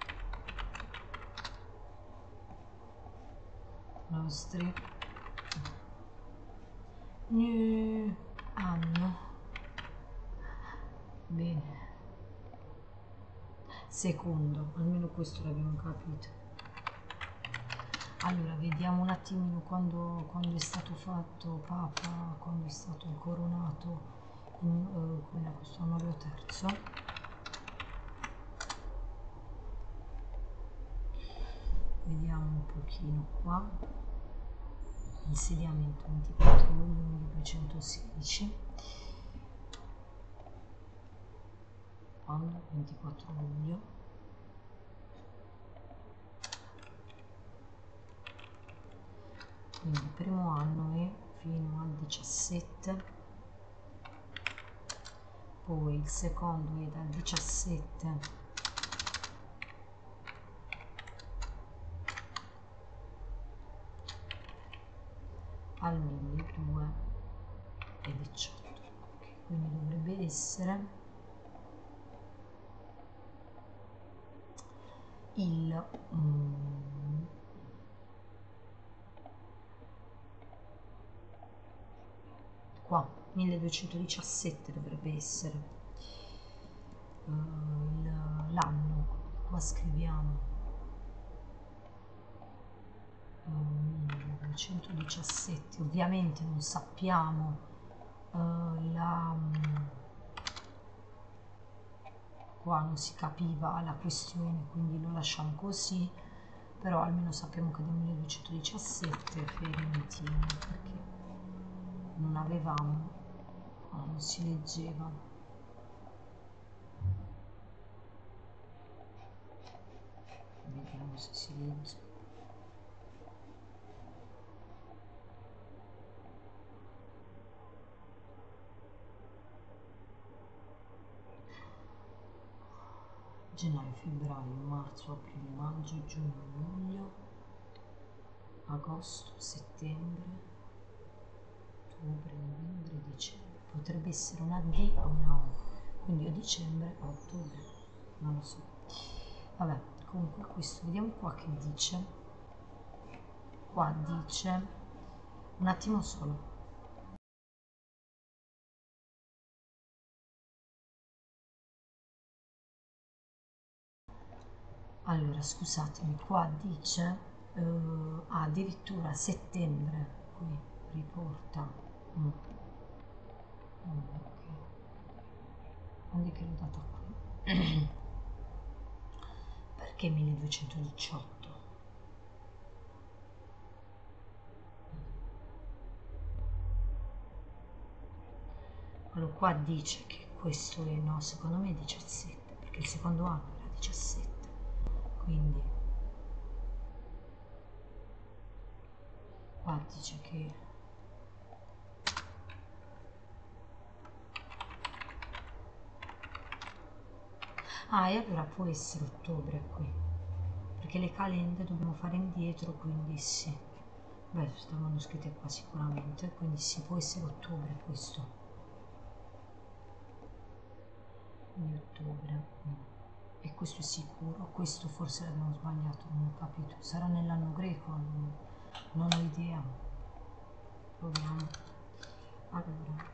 nostri New anno. Bene, secondo, almeno questo l'abbiamo capito. Allora, vediamo un attimino quando, quando è stato fatto Papa, quando è stato incoronato in, uh, come era questo Onorio terzo. Vediamo un pochino qua. Insediamento ventiquattro luglio milleduecentosedici. Quando? ventiquattro luglio. Quindi il primo anno è fino al diciassette, poi il secondo è dal diciassette al milleduecentodiciotto. Okay, quindi dovrebbe essere il mm, qua milleduecentodiciassette dovrebbe essere uh, l'anno. Qua scriviamo uh, milleduecentodiciassette. Ovviamente non sappiamo uh, la um, qua non si capiva la questione, quindi lo lasciamo così, però almeno sappiamo che del milleduecentodiciassette Fiorentino, perché non avevamo, no, non si leggeva. Vediamo se si legge. Gennaio, febbraio, marzo, aprile, maggio, giugno, luglio, agosto, settembre, ottobre, novembre, dicembre. Potrebbe essere una D o una O, quindi o dicembre o ottobre, non lo so. Vabbè, comunque questo, vediamo qua che dice. Qua dice, un attimo solo. Allora, scusatemi, qua dice uh, ah, addirittura settembre, qui riporta. Mm. Mm, ok. Quando è che l'ho data qui? Perché milleduecentodiciotto? Allora, qua dice che questo è, no, secondo me è diciassette, perché il secondo anno era diciassette, quindi qua dice che ah, e allora può essere ottobre qui, perché le calende dobbiamo fare indietro, quindi sì. Beh, stavano scritte qua sicuramente, quindi sì, può essere ottobre questo. Quindi ottobre. Mm. E questo è sicuro, questo forse l'abbiamo sbagliato, non ho capito. Sarà nell'anno greco? Non, non ho idea. Proviamo. Allora.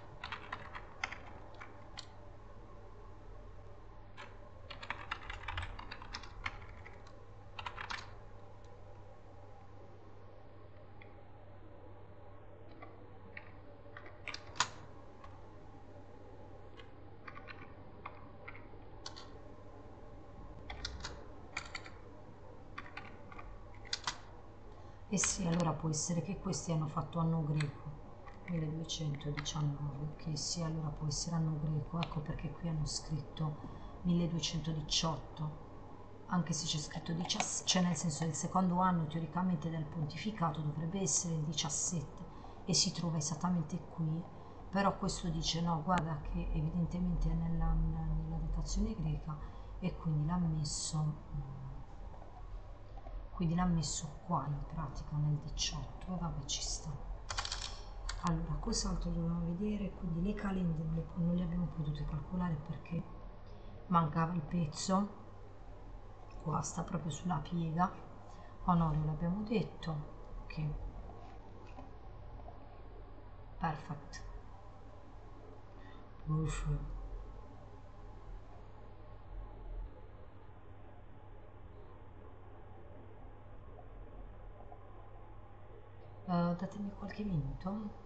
Eh sì, allora può essere che questi hanno fatto anno greco, milleduecentodiciannove, che sì, allora può essere anno greco, ecco perché qui hanno scritto milleduecentodiciotto, anche se c'è scritto diciassette, cioè nel senso del secondo anno teoricamente del pontificato dovrebbe essere il diciassette, e si trova esattamente qui, però questo dice no, guarda che evidentemente è nella, nella datazione greca e quindi l'ha messo, quindi l'ha messo qua in pratica nel diciotto e vabbè ci sta. Allora, cos'altro dobbiamo vedere? Quindi le calende non le, non le abbiamo potute calcolare perché mancava il pezzo, qua sta proprio sulla piega. Onorio l'abbiamo detto, ok, perfetto. Uff. Uh, datemi qualche minuto.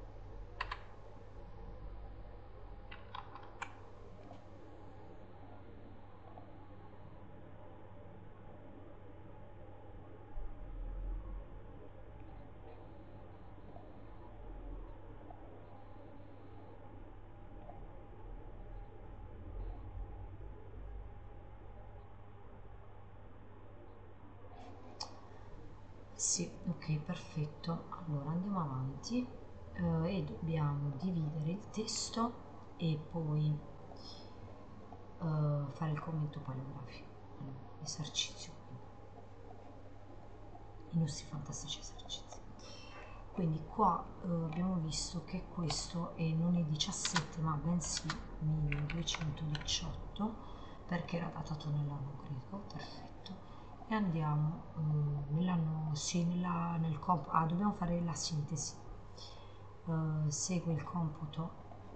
Sì, ok, perfetto. Allora andiamo avanti eh, e dobbiamo dividere il testo e poi eh, fare il commento paleografico. Allora, esercizio, i nostri fantastici esercizi. Quindi qua eh, abbiamo visto che questo è, non è diciassette ma bensì milleduecentodiciotto perché era datato nell'anno greco, perfetto. E andiamo um, nell'anno, sì, nella, nel computo, ah, dobbiamo fare la sintesi, uh, segue il computo,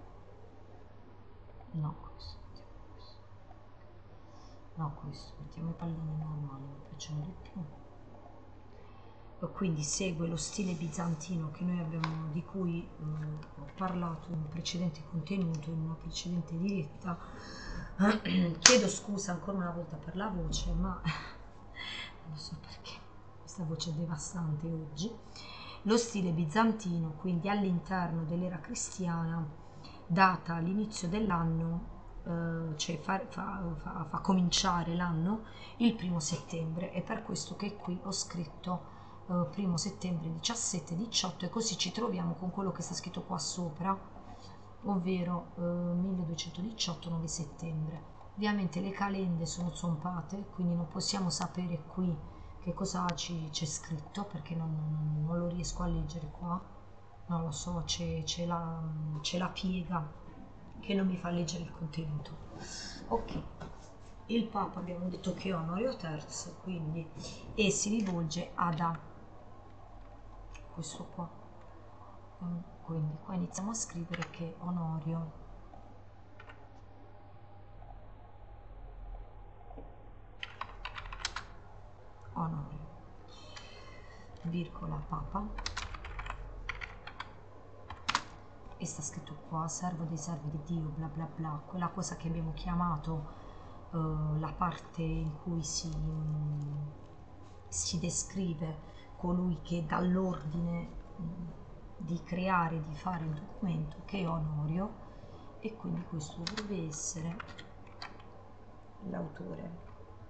no questo, mettiamo questo, no questo, mettiamo i pallini normali, mi piacciono di più, uh, quindi segue lo stile bizantino che noi abbiamo, di cui uh, ho parlato in un precedente contenuto, in una precedente diretta. Chiedo scusa ancora una volta per la voce, ma non so perché questa voce è devastante oggi. Lo stile bizantino, quindi all'interno dell'era cristiana, data all'inizio dell'anno, eh, cioè fa, fa, fa, fa cominciare l'anno il primo settembre, è per questo che qui ho scritto eh, primo settembre diciassette diciotto e così ci troviamo con quello che sta scritto qua sopra, ovvero eh, milleduecentodiciotto nove settembre. Ovviamente le calende sono zompate, quindi non possiamo sapere qui che cosa c'è scritto perché non, non, non lo riesco a leggere qua, non lo so, c'è la, la piega che non mi fa leggere il contenuto. Ok, il Papa abbiamo detto che è Onorio terzo, quindi e si rivolge ad A, questo qua, quindi qua iniziamo a scrivere che Onorio Onorio, virgola Papa, e sta scritto qua, servo dei servi di Dio, bla bla bla, quella cosa che abbiamo chiamato uh, la parte in cui si, um, si descrive colui che dà l'ordine um, di creare, di fare il documento, che è Onorio, e quindi questo dovrebbe essere l'autore.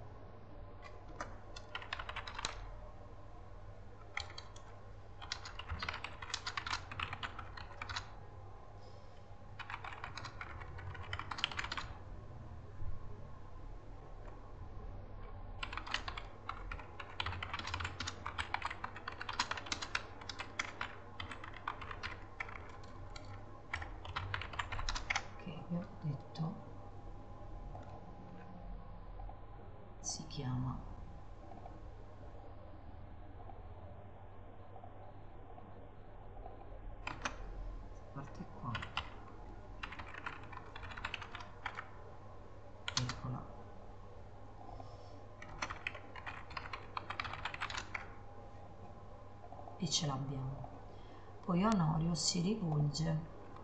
Ho detto si chiama parte qua, eccola, e ce l'abbiamo. Poi Onorio si rivolge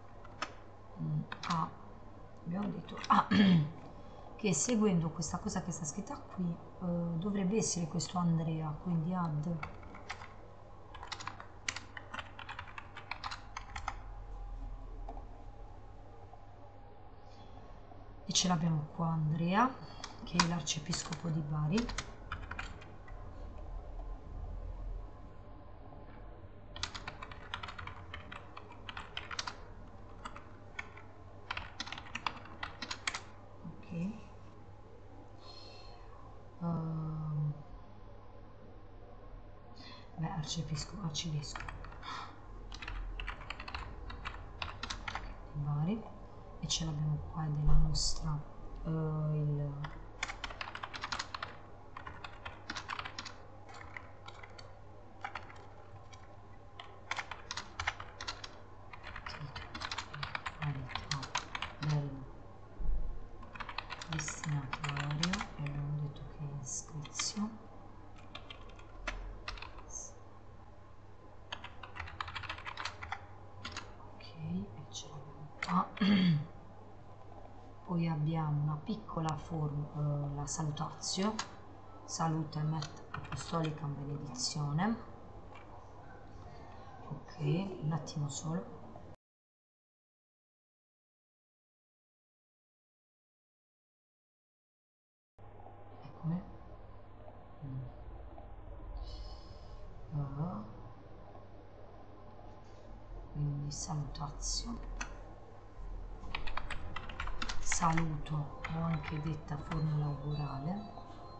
a, abbiamo detto a, che seguendo questa cosa che sta scritta qui eh, dovrebbe essere questo Andrea, quindi ad e ce l'abbiamo qua Andrea che è l'arciepiscopo di Bari. ok. Uh, beh, arciepiscopo, arcivescovo di Bari, e ce l'abbiamo qua della nostra uh, il del destinatario, e abbiamo detto che è iscrizione. Ok, e ce l'abbiamo qua. Poi abbiamo una piccola forma, eh, la salutazio, salutem et apostolicam benedizione. Ok, un attimo solo. Eccomi. Mm. Uh, quindi salutazio, saluto o anche detta formula augurale.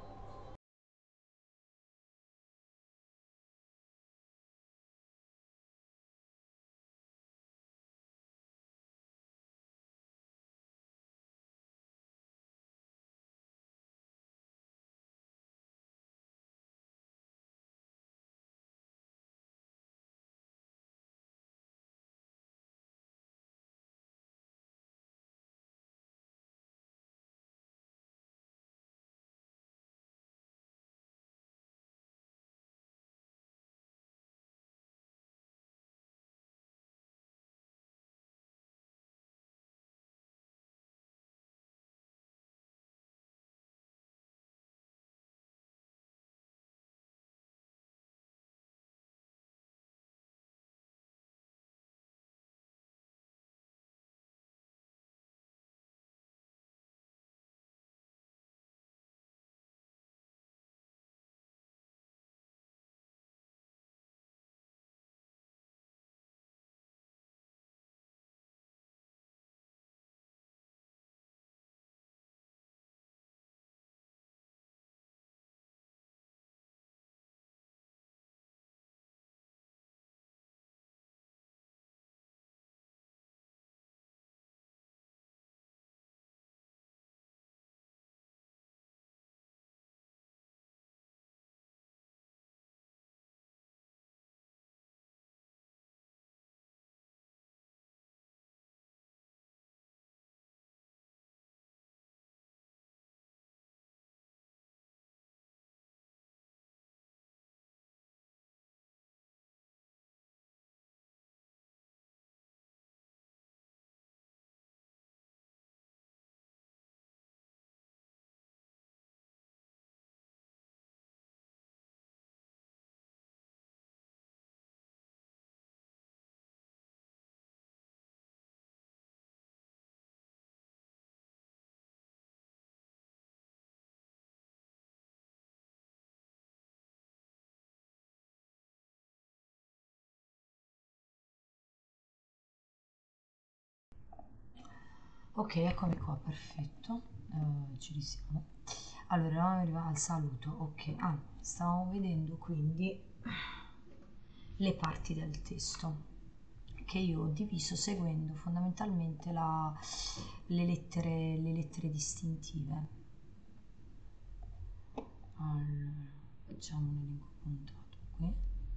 Ok, eccomi qua, perfetto, uh, ci risiamo. Allora, arriva al saluto, ok. Ah, stavamo vedendo quindi le parti del testo che io ho diviso seguendo fondamentalmente la, le, lettere, le lettere distintive. Allora, facciamo un elenco puntato qui.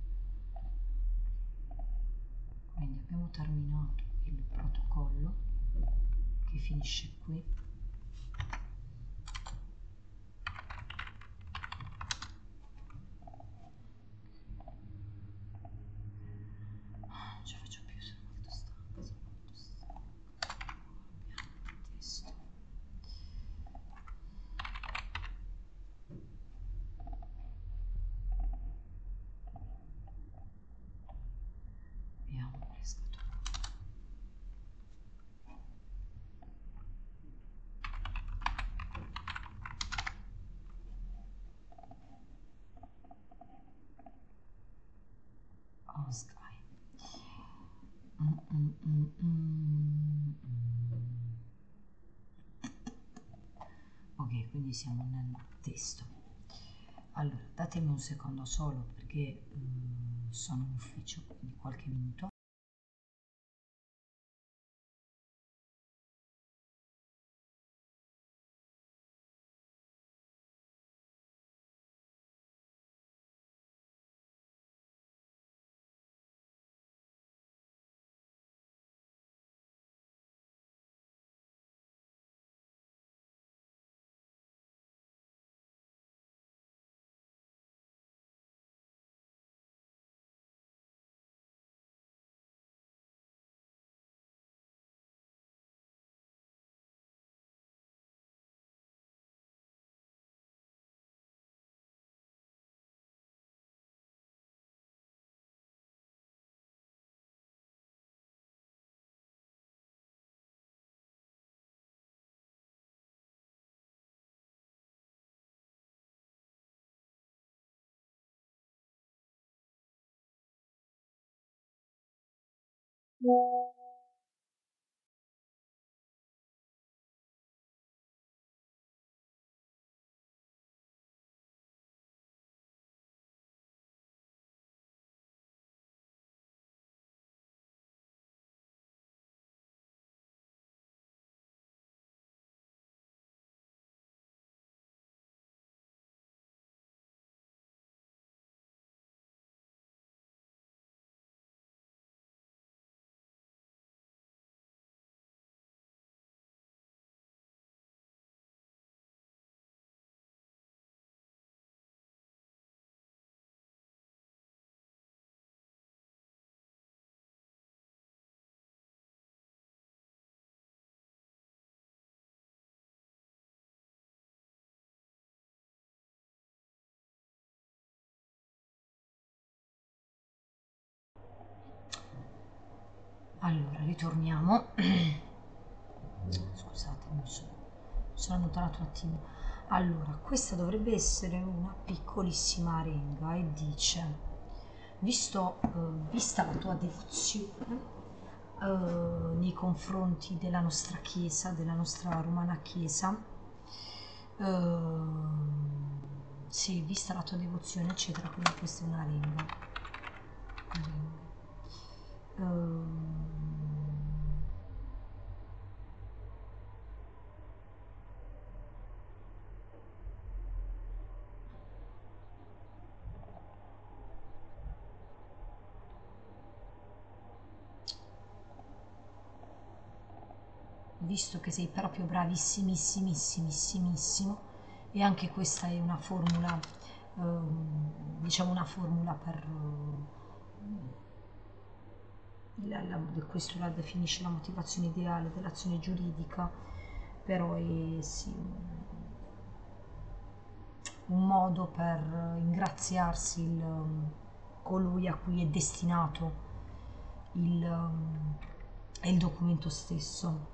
Quindi abbiamo terminato il protocollo che finisce qui. Non ce la faccio più, sono molto stanca, sono molto stanca. Abbiamo il testo. Abbiamo pescato. Oh, Sky. Mm, mm, mm, mm, mm. Ok, quindi siamo nel testo. Allora, datemi un secondo solo perché um, sono in ufficio, quindi qualche minuto. Allora, ritorniamo. Scusatemi, sono, sono allontanato un attimo. Allora, questa dovrebbe essere una piccolissima arenga e dice, visto, eh, vista la tua devozione eh, nei confronti della nostra chiesa, della nostra romana chiesa, eh, sì, vista la tua devozione, eccetera, quindi questa è una arenga. arenga. Eh, visto che sei proprio bravissimissimissimo e anche questa è una formula, ehm, diciamo una formula per eh, la, la, questo la definisce la motivazione ideale dell'azione giuridica, però è sì, un modo per ingraziarsi il, colui a cui è destinato il, il documento stesso.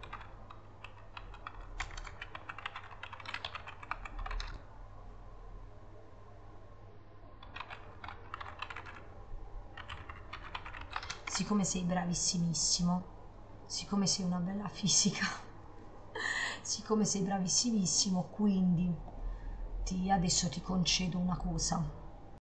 Siccome sei bravissimissimo, siccome sei una bella fisica, siccome sei bravissimissimo, quindi ti, adesso ti concedo una cosa.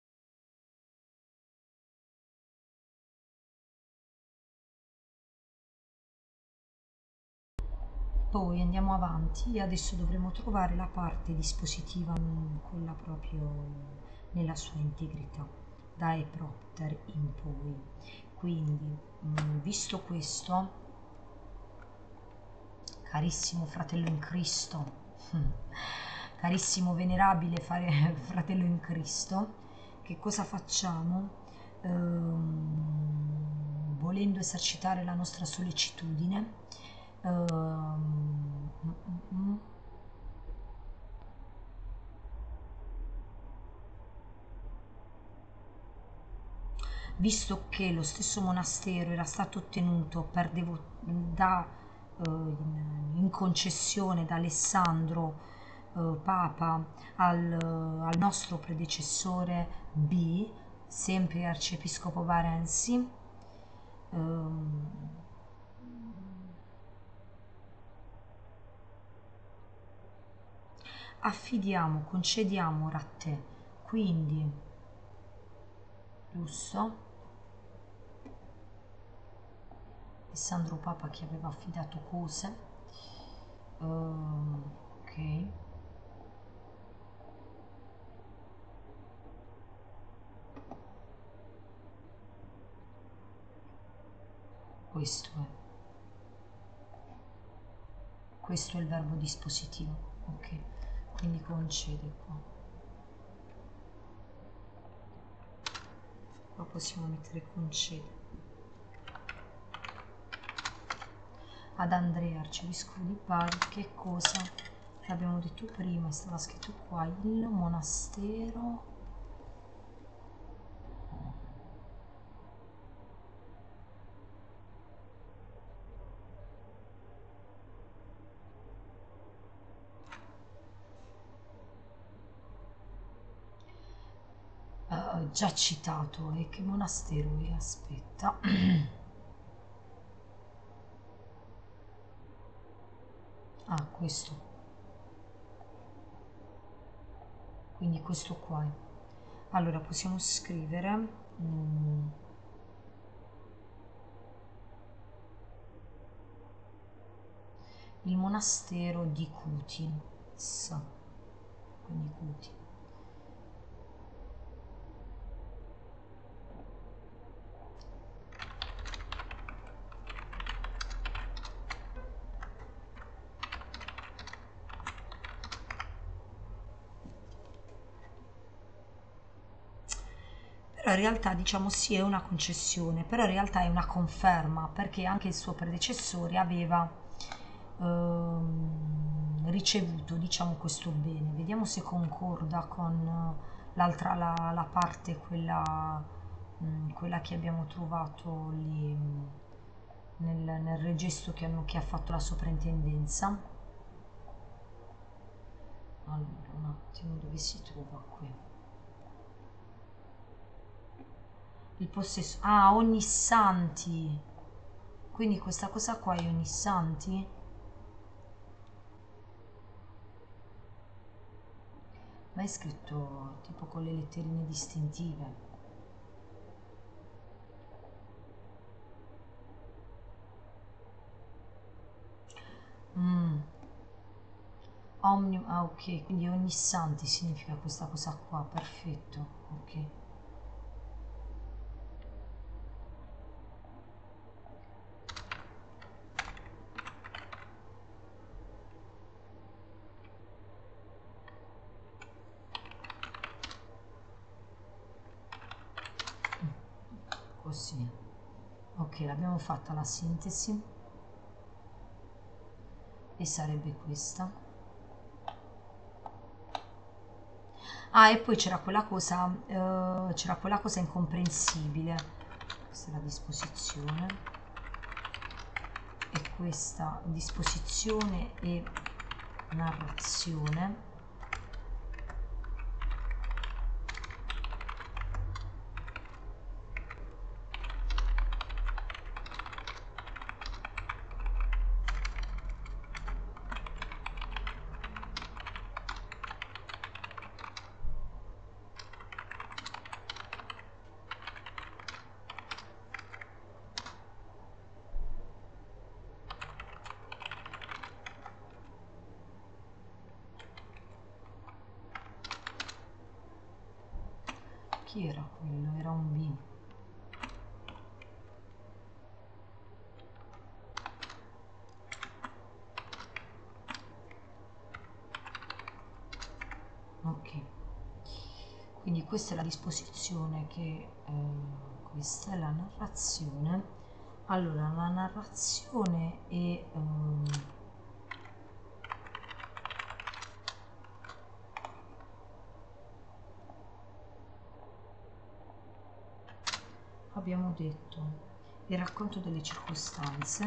Poi andiamo avanti e adesso dovremo trovare la parte dispositiva, quella proprio nella sua integrità, da e propter in poi. Quindi, visto questo, carissimo fratello in Cristo, carissimo venerabile fratello in Cristo, che cosa facciamo? Ehm, volendo esercitare la nostra sollecitudine, ehm, mm, mm, mm, visto che lo stesso monastero era stato ottenuto per devo- da, eh, in, in concessione da Alessandro eh, Papa al, al nostro predecessore B, sempre arciepiscopo Varensi, ehm, affidiamo, concediamo ora a te, quindi, giusto? Alessandro Papa che aveva affidato cose, uh, ok, questo è, questo è il verbo dispositivo, ok, quindi concede qua, qua possiamo mettere concede. Ad Andrea, arcivescovo di Bari, che cosa l'abbiamo detto prima, stava scritto qua, il monastero uh, già citato, e che monastero è? Aspetta. Ah, questo, quindi questo qua è. Allora possiamo scrivere mm, il monastero di Cutis, quindi Cuti. Però in realtà diciamo sì, è una concessione, però in realtà è una conferma, perché anche il suo predecessore aveva ehm, ricevuto, diciamo, questo bene. Vediamo se concorda con l'altra, la, la parte, quella, mh, quella che abbiamo trovato lì mh, nel, nel regesto che, hanno, che ha fatto la soprintendenza. Allora, un attimo, dove si trova qui? Il possesso, ah, Ognissanti, quindi questa cosa qua è Ognissanti, ma è scritto tipo con le letterine distintive. mm. Omnium, ah ok, quindi Ognissanti significa questa cosa qua, perfetto, ok. Così, ok, l'abbiamo fatta la sintesi e sarebbe questa. Ah, e poi c'era quella cosa, eh, c'era quella cosa incomprensibile, questa è la disposizione, e questa disposizione e narrazione. Chi era quello? Era un B. Ok, quindi questa è la disposizione che eh, questa è la narrazione. Allora, la narrazione è ehm, abbiamo detto il racconto delle circostanze,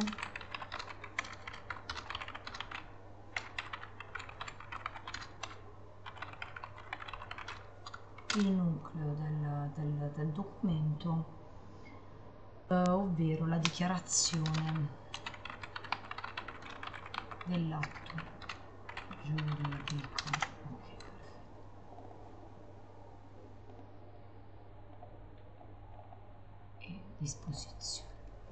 il nucleo del, del, del documento, eh, ovvero la dichiarazione dell'atto giuridico. disposizione.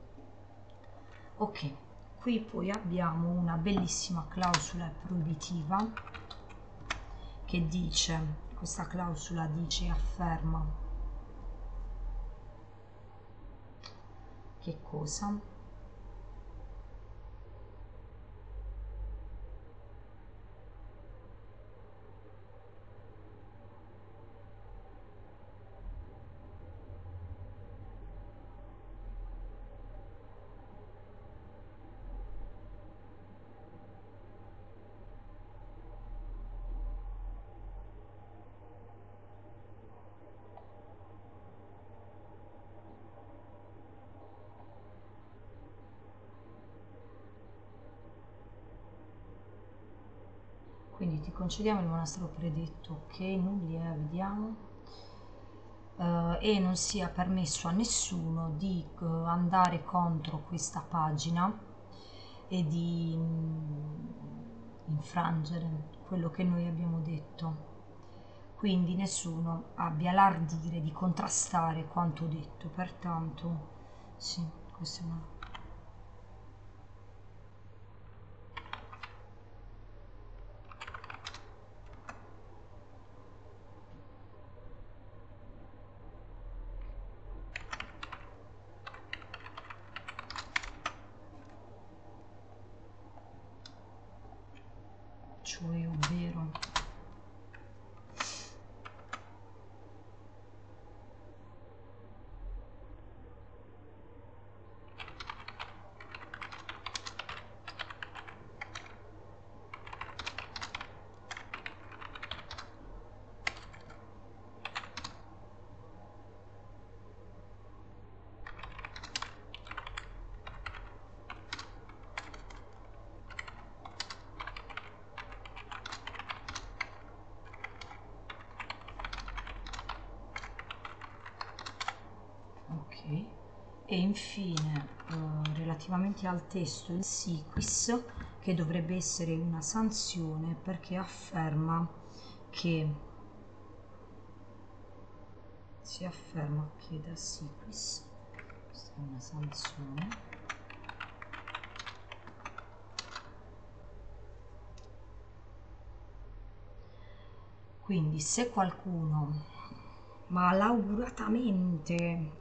Ok, qui poi abbiamo una bellissima clausola proibitiva che dice, questa clausola dice, afferma che cosa? Quindi ti concediamo il monastero predetto, ok, nulli è, vediamo, uh, e non sia permesso a nessuno di uh, andare contro questa pagina e di um, infrangere quello che noi abbiamo detto. Quindi nessuno abbia l'ardire di contrastare quanto detto, pertanto sì, questo è una... cioè ovvero ok. E infine eh, relativamente al testo il siquis, che dovrebbe essere una sanzione perché afferma che si afferma che da siquis, questa è una sanzione, quindi se qualcuno malauguratamente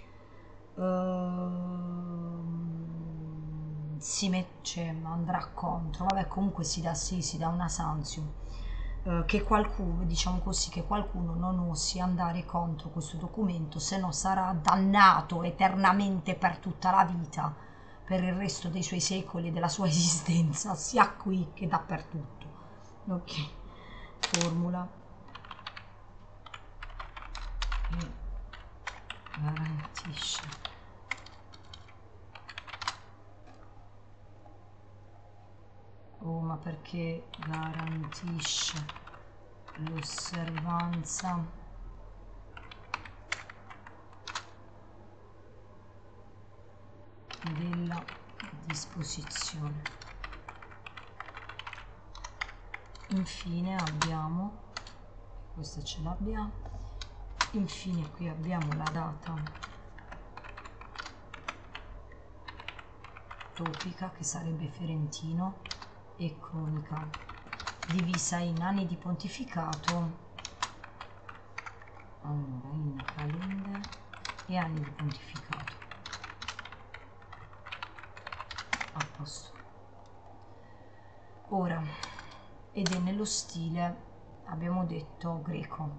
Uh, si mette, andrà contro, vabbè, comunque si dà, sì, si dà una sanzione, uh, che qualcuno, diciamo così, che qualcuno non osi andare contro questo documento, se no sarà dannato eternamente per tutta la vita, per il resto dei suoi secoli e della sua esistenza, sia qui che dappertutto. Ok, formula e garantisce oh, ma perché garantisce l'osservanza della disposizione. Infine abbiamo, questa ce l'abbiamo, infine qui abbiamo la data topica, che sarebbe Ferentino, e cronica, divisa in anni di pontificato, allora in calende e anni di pontificato. A posto. Ora, ed è nello stile, abbiamo detto, greco.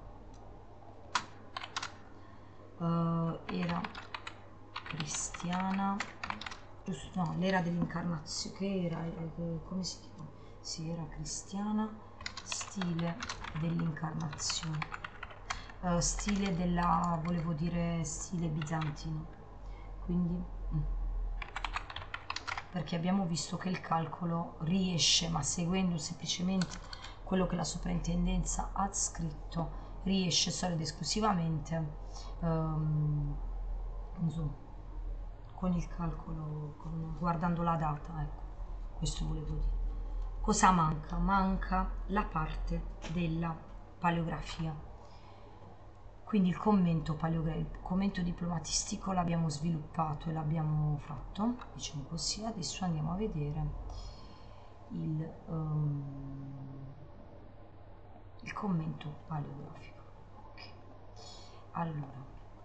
Uh, era cristiana, giusto? No, l'era dell'incarnazione, che era, eh, come si chiama? Sì, era cristiana, stile dell'incarnazione, uh, stile della, volevo dire stile bizantino, quindi mm. perché abbiamo visto che il calcolo riesce, ma seguendo semplicemente quello che la soprintendenza ha scritto, riesce solo ed esclusivamente um, insomma, con il calcolo, con, guardando la data, ecco, questo volevo dire. Cosa manca? Manca la parte della paleografia. Quindi il commento paleografico, il commento diplomatistico l'abbiamo sviluppato e l'abbiamo fatto, diciamo così. Adesso andiamo a vedere il, um, il commento paleografico. Okay. Allora,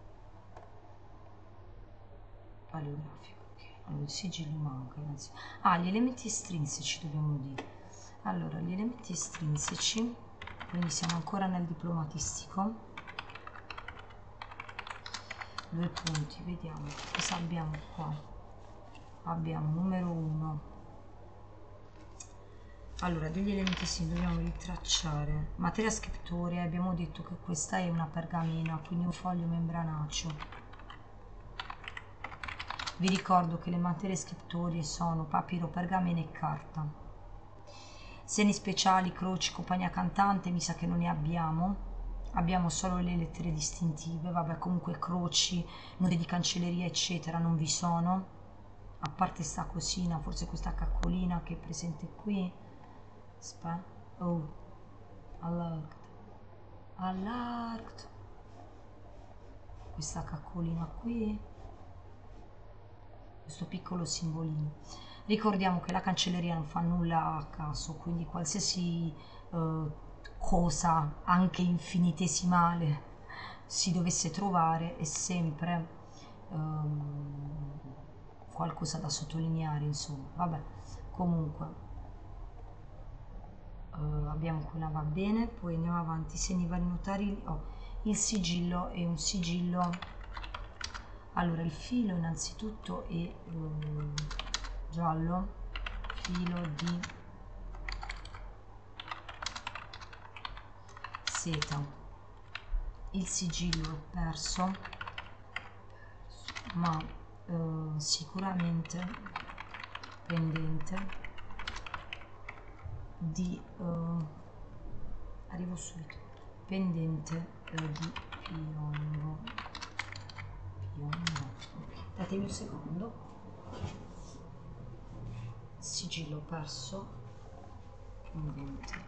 paleografico, okay. Allora, il sigillo manca. Ah, gli elementi estrinseci dobbiamo dire. Allora, gli elementi estrinseci, quindi siamo ancora nel diplomatistico. Due punti, vediamo cosa abbiamo qua. Abbiamo numero uno. Allora, degli elementi sì, dobbiamo ritracciare. Materia scriptoria, abbiamo detto che questa è una pergamena, quindi un foglio membranaceo. Vi ricordo che le materie scriptorie sono papiro, pergamena e carta. Segni speciali, croci, compagnia cantante, mi sa che non ne abbiamo. Abbiamo solo le lettere distintive, vabbè, comunque croci, note di cancelleria eccetera non vi sono, a parte sta cosina, forse questa caccolina che è presente qui. Aspetta, oh, alert, alert, questa caccolina qui, questo piccolo simbolino. Ricordiamo che la cancelleria non fa nulla a caso, quindi qualsiasi eh, cosa anche infinitesimale si dovesse trovare è sempre um, qualcosa da sottolineare, insomma. Vabbè, comunque uh, abbiamo quella, va bene. Poi andiamo avanti. Segni vari notari. Oh, il sigillo è un sigillo. Allora, il filo innanzitutto è uh, giallo, filo di seta. Il sigillo è perso, ma eh, sicuramente pendente di eh, arrivo subito pendente eh, di piombo piombo okay. Datemi un secondo. Sigillo perso, pendente.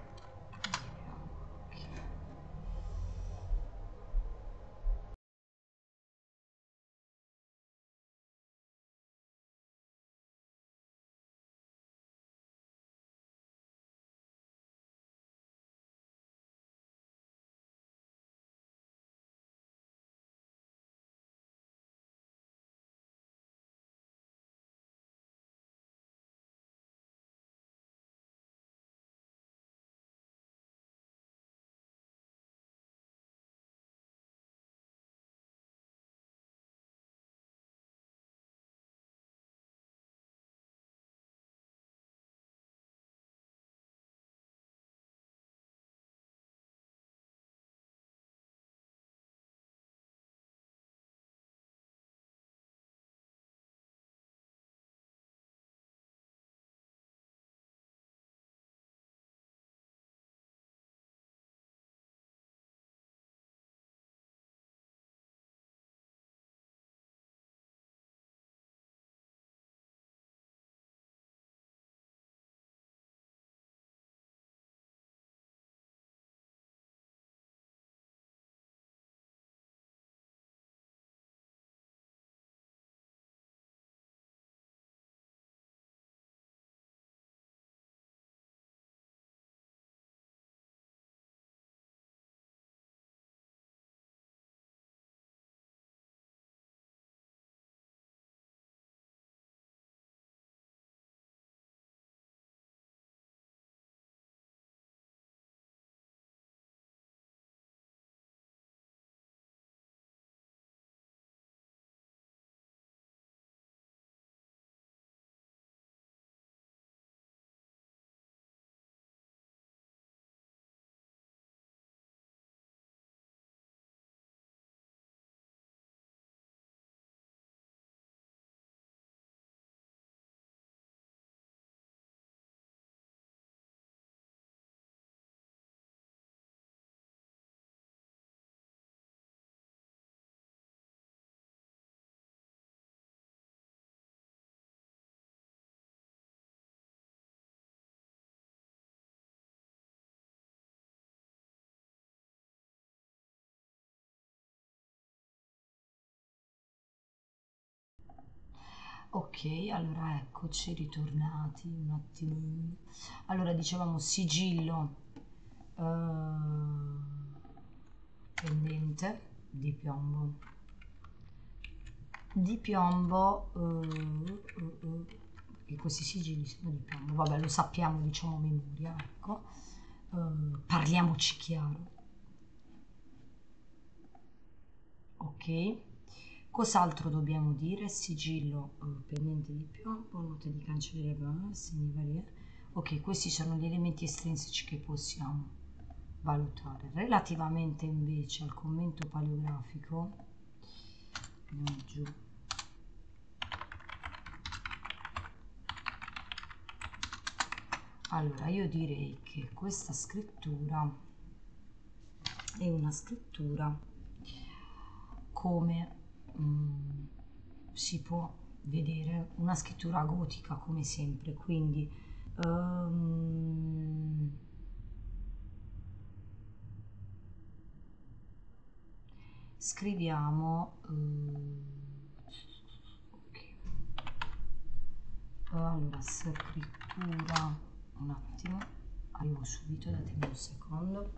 Ok, allora eccoci ritornati un attimo. Allora dicevamo sigillo eh, pendente di piombo. Di piombo, eh, eh, eh, e questi sigilli sono di piombo, vabbè lo sappiamo, diciamo a memoria, ecco. Eh, parliamoci chiaro. Ok. Cos'altro dobbiamo dire? Sigillo eh, pendente di piombo, note di cancelleria, segni vari. Ok, questi sono gli elementi estrinseci che possiamo valutare. Relativamente invece al commento paleografico, andiamo giù. Allora, io direi che questa scrittura è una scrittura come mm, si può vedere, una scrittura gotica come sempre, quindi um, scriviamo um, okay. Allora scrittura, un attimo, arrivo subito, datemi un secondo.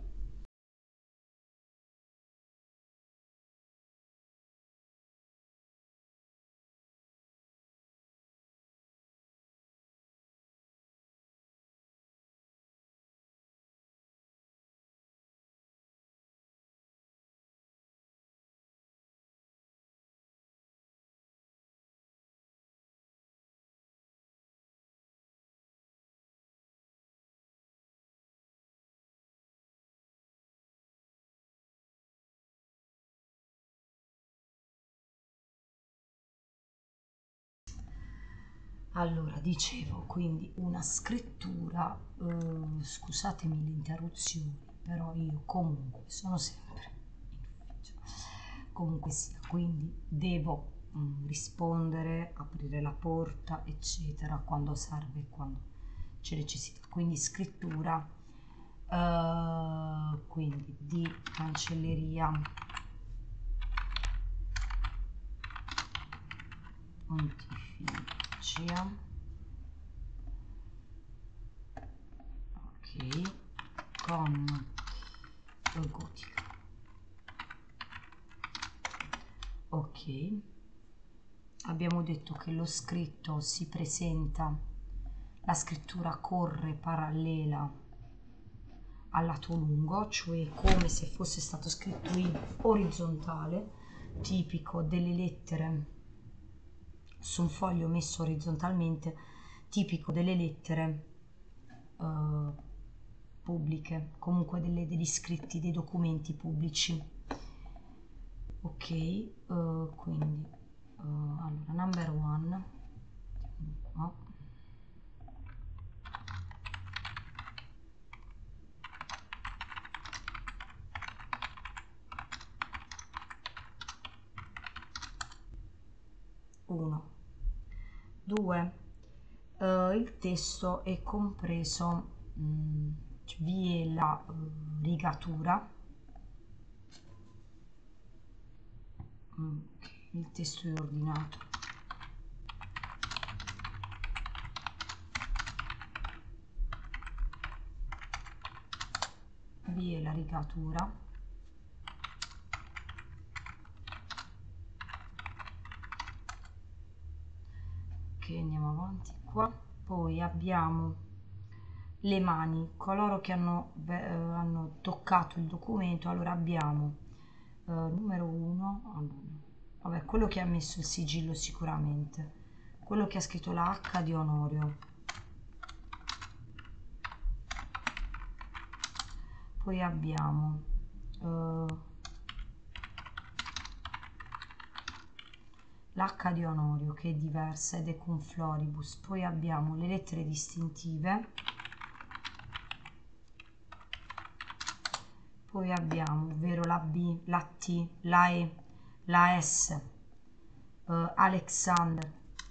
Allora, dicevo, quindi una scrittura, eh, scusatemi le interruzioni, però io comunque sono sempre in ufficio. Comunque sia, quindi devo mm, rispondere, aprire la porta, eccetera, quando serve e quando c'è necessità. Quindi scrittura, eh, quindi di cancelleria pontificia. Ok, con gotica. Ok, abbiamo detto che lo scritto si presenta, la scrittura corre parallela al lato lungo, cioè come se fosse stato scritto in orizzontale, tipico delle lettere su un foglio messo orizzontalmente, tipico delle lettere eh, pubbliche, comunque delle, degli scritti, dei documenti pubblici. Ok, uh, quindi uh, allora number one, qua. uno, due, uh, il testo è compreso, mh, vi è la uh, rigatura, mm, il testo è ordinato, vi è la rigatura, ok, andiamo avanti qua, poi abbiamo le mani, coloro che hanno, beh, hanno toccato il documento, allora abbiamo uh, numero uno, allora, vabbè, quello che ha messo il sigillo sicuramente, quello che ha scritto la H di Onorio, poi abbiamo uh, l'H di Onorio che è diversa ed è con Floribus, poi abbiamo le lettere distintive, poi abbiamo, ovvero la B, la T, la E, la S, uh, Alexander,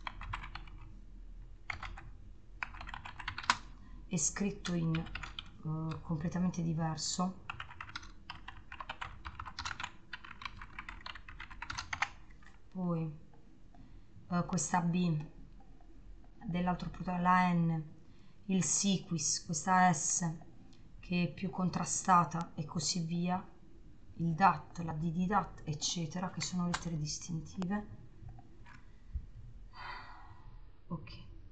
è scritto in uh, completamente diverso, poi uh, questa B dell'altro protagonista, la N, il sequis, questa S che è più contrastata e così via, il dat, la D di dat, eccetera, che sono lettere distintive. Ok.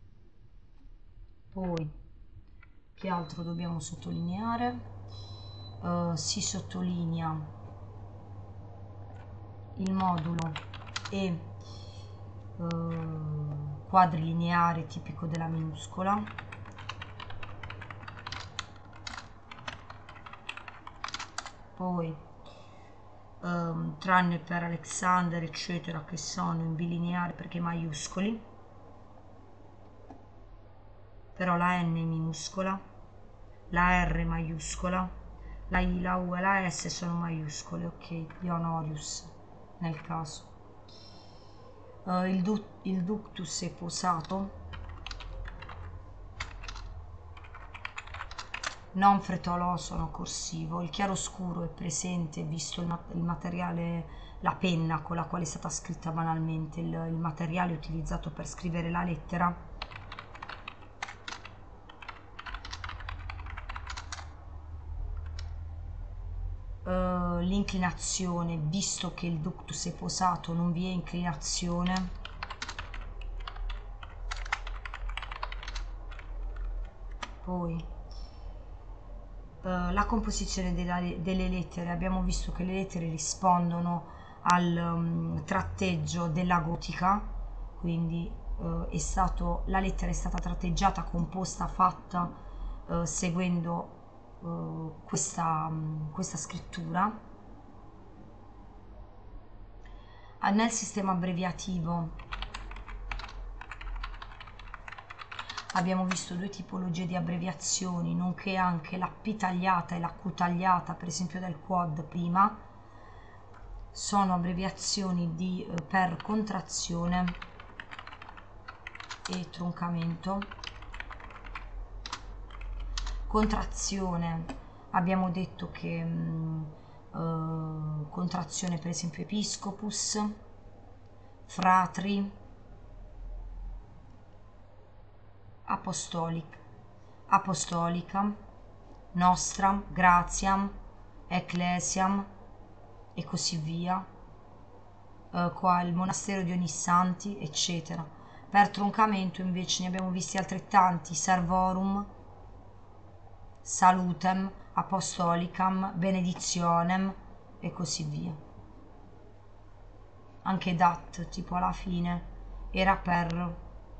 Poi, che altro dobbiamo sottolineare? Uh, si sottolinea il modulo E uh, quadrilineare tipico della minuscola. Poi um, tranne per Alexander eccetera che sono in bilineare perché maiuscoli, però la N è minuscola, la R maiuscola, la I, la U e la S sono maiuscole, ok, di Honorius nel caso. Uh, il, du il ductus è posato, non frettoloso, corsivo, il chiaroscuro è presente visto il, ma il materiale, la penna con la quale è stata scritta banalmente, il, il materiale utilizzato per scrivere la lettera. Uh, l'inclinazione, visto che il ductus è posato non vi è inclinazione. Poi Uh, la composizione della, delle lettere, abbiamo visto che le lettere rispondono al um, tratteggio della gotica, quindi uh, è stato, la lettera è stata tratteggiata, composta, fatta uh, seguendo uh, questa, um, questa scrittura. Uh, nel sistema abbreviativo abbiamo visto due tipologie di abbreviazioni, nonché anche la P tagliata e la Q tagliata, per esempio del quad prima. Sono abbreviazioni di, eh, per contrazione e troncamento. Contrazione, abbiamo detto che mh, eh, contrazione per esempio episcopus, fratri, apostolic, apostolica, nostram, gratiam, ecclesiam e così via, uh, qua il monastero di Ognissanti, eccetera. Per troncamento invece ne abbiamo visti altrettanti, servorum, salutem, apostolicam, benedizionem e così via. Anche dat, tipo alla fine, era per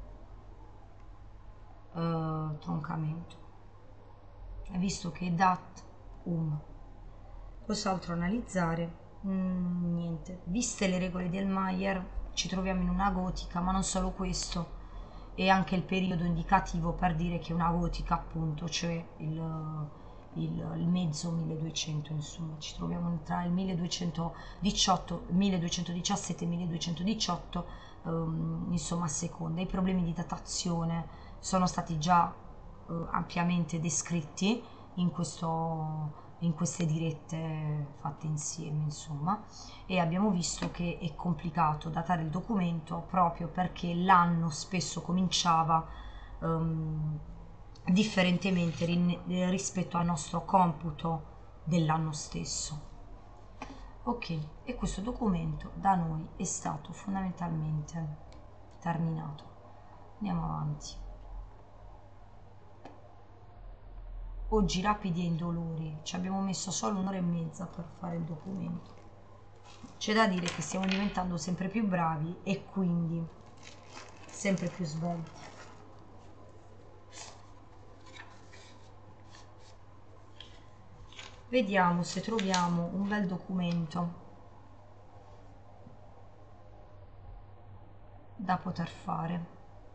Uh, troncamento. Hai visto che dat um. Cos'altro analizzare? Mm, niente. Viste le regole del Mayer, ci troviamo in una gotica, ma non solo questo, e anche il periodo indicativo per dire che è una gotica, appunto, cioè il, il, il mezzo milleduecento, insomma, ci troviamo tra il milleduecentodiciotto, milleduecentodiciassette e milleduecentodiciotto, um, insomma, a seconda. I problemi di datazione sono stati già eh, ampiamente descritti in, questo, in queste dirette fatte insieme, insomma, e abbiamo visto che è complicato datare il documento proprio perché l'anno spesso cominciava um, differentemente rispetto al nostro computo dell'anno stesso. Ok, e questo documento da noi è stato fondamentalmente terminato. Andiamo avanti. Oggi rapidi e indolori, ci abbiamo messo solo un'ora e mezza per fare il documento. C'è da dire che stiamo diventando sempre più bravi e quindi sempre più svelti. Vediamo se troviamo un bel documento da poter fare.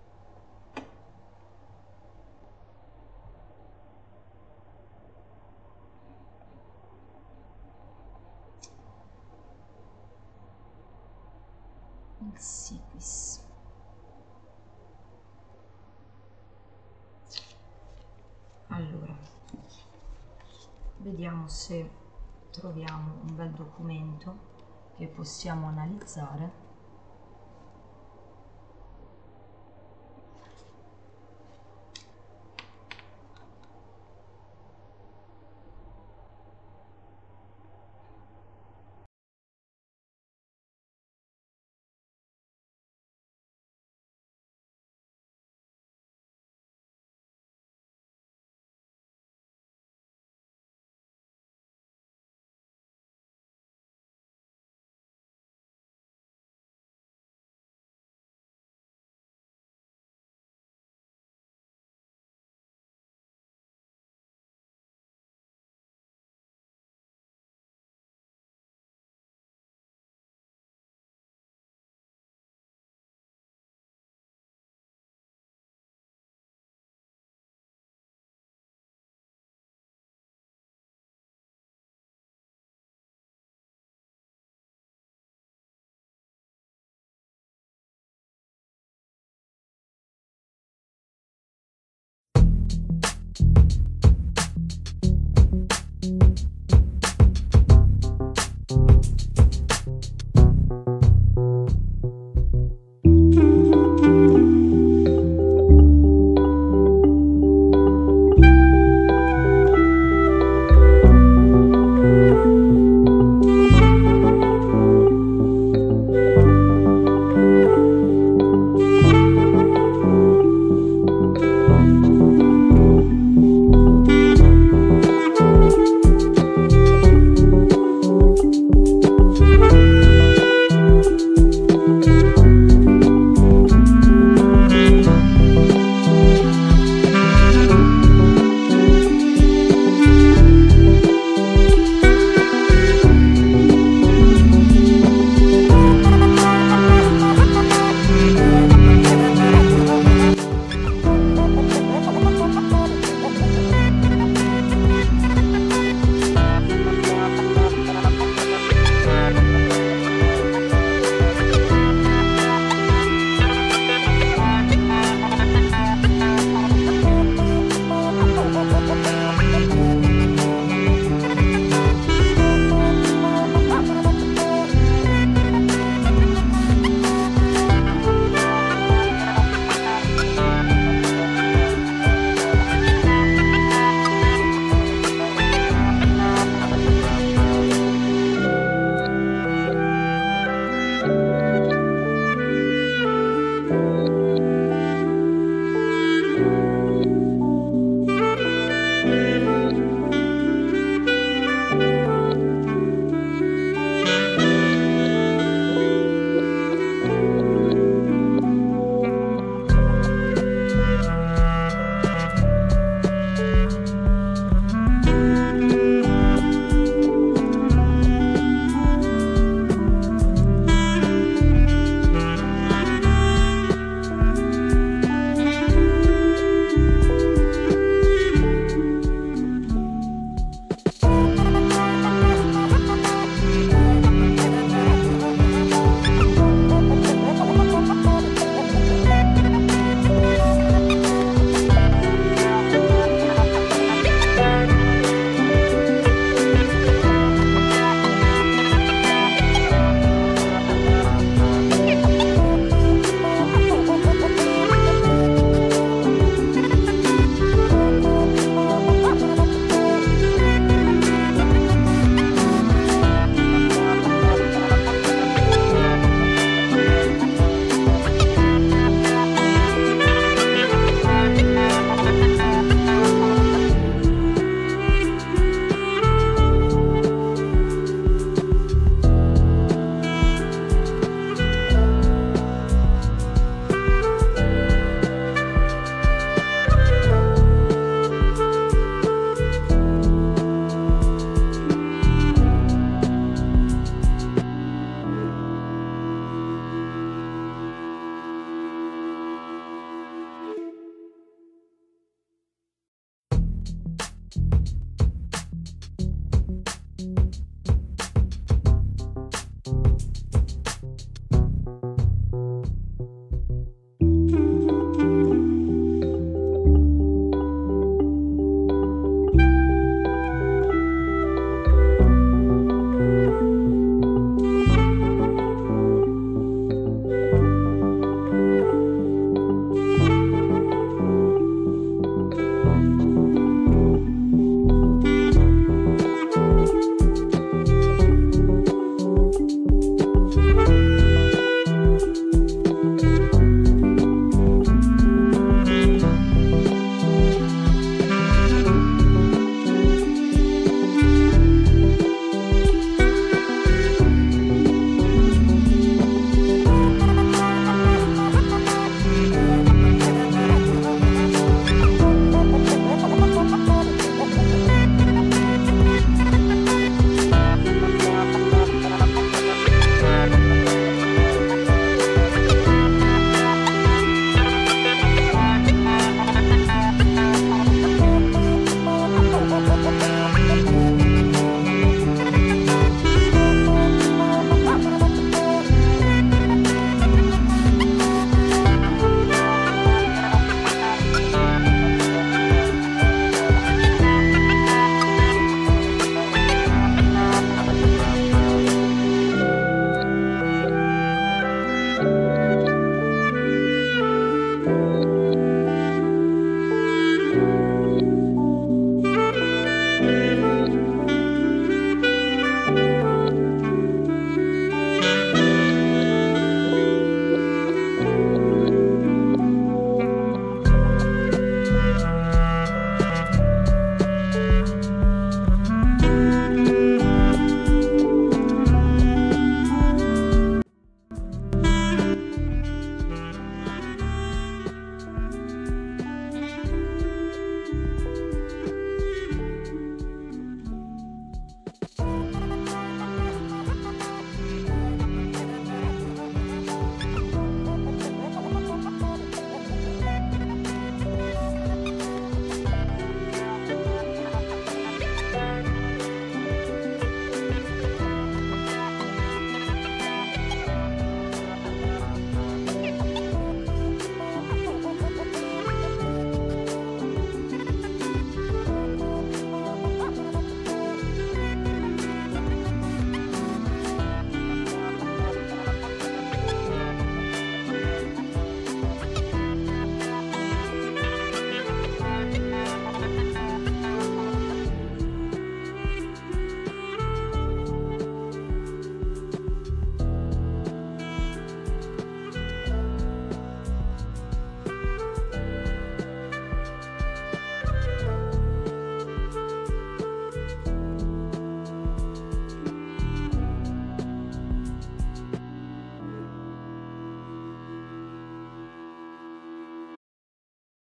Il sequis. Allora, vediamo se troviamo un bel documento che possiamo analizzare.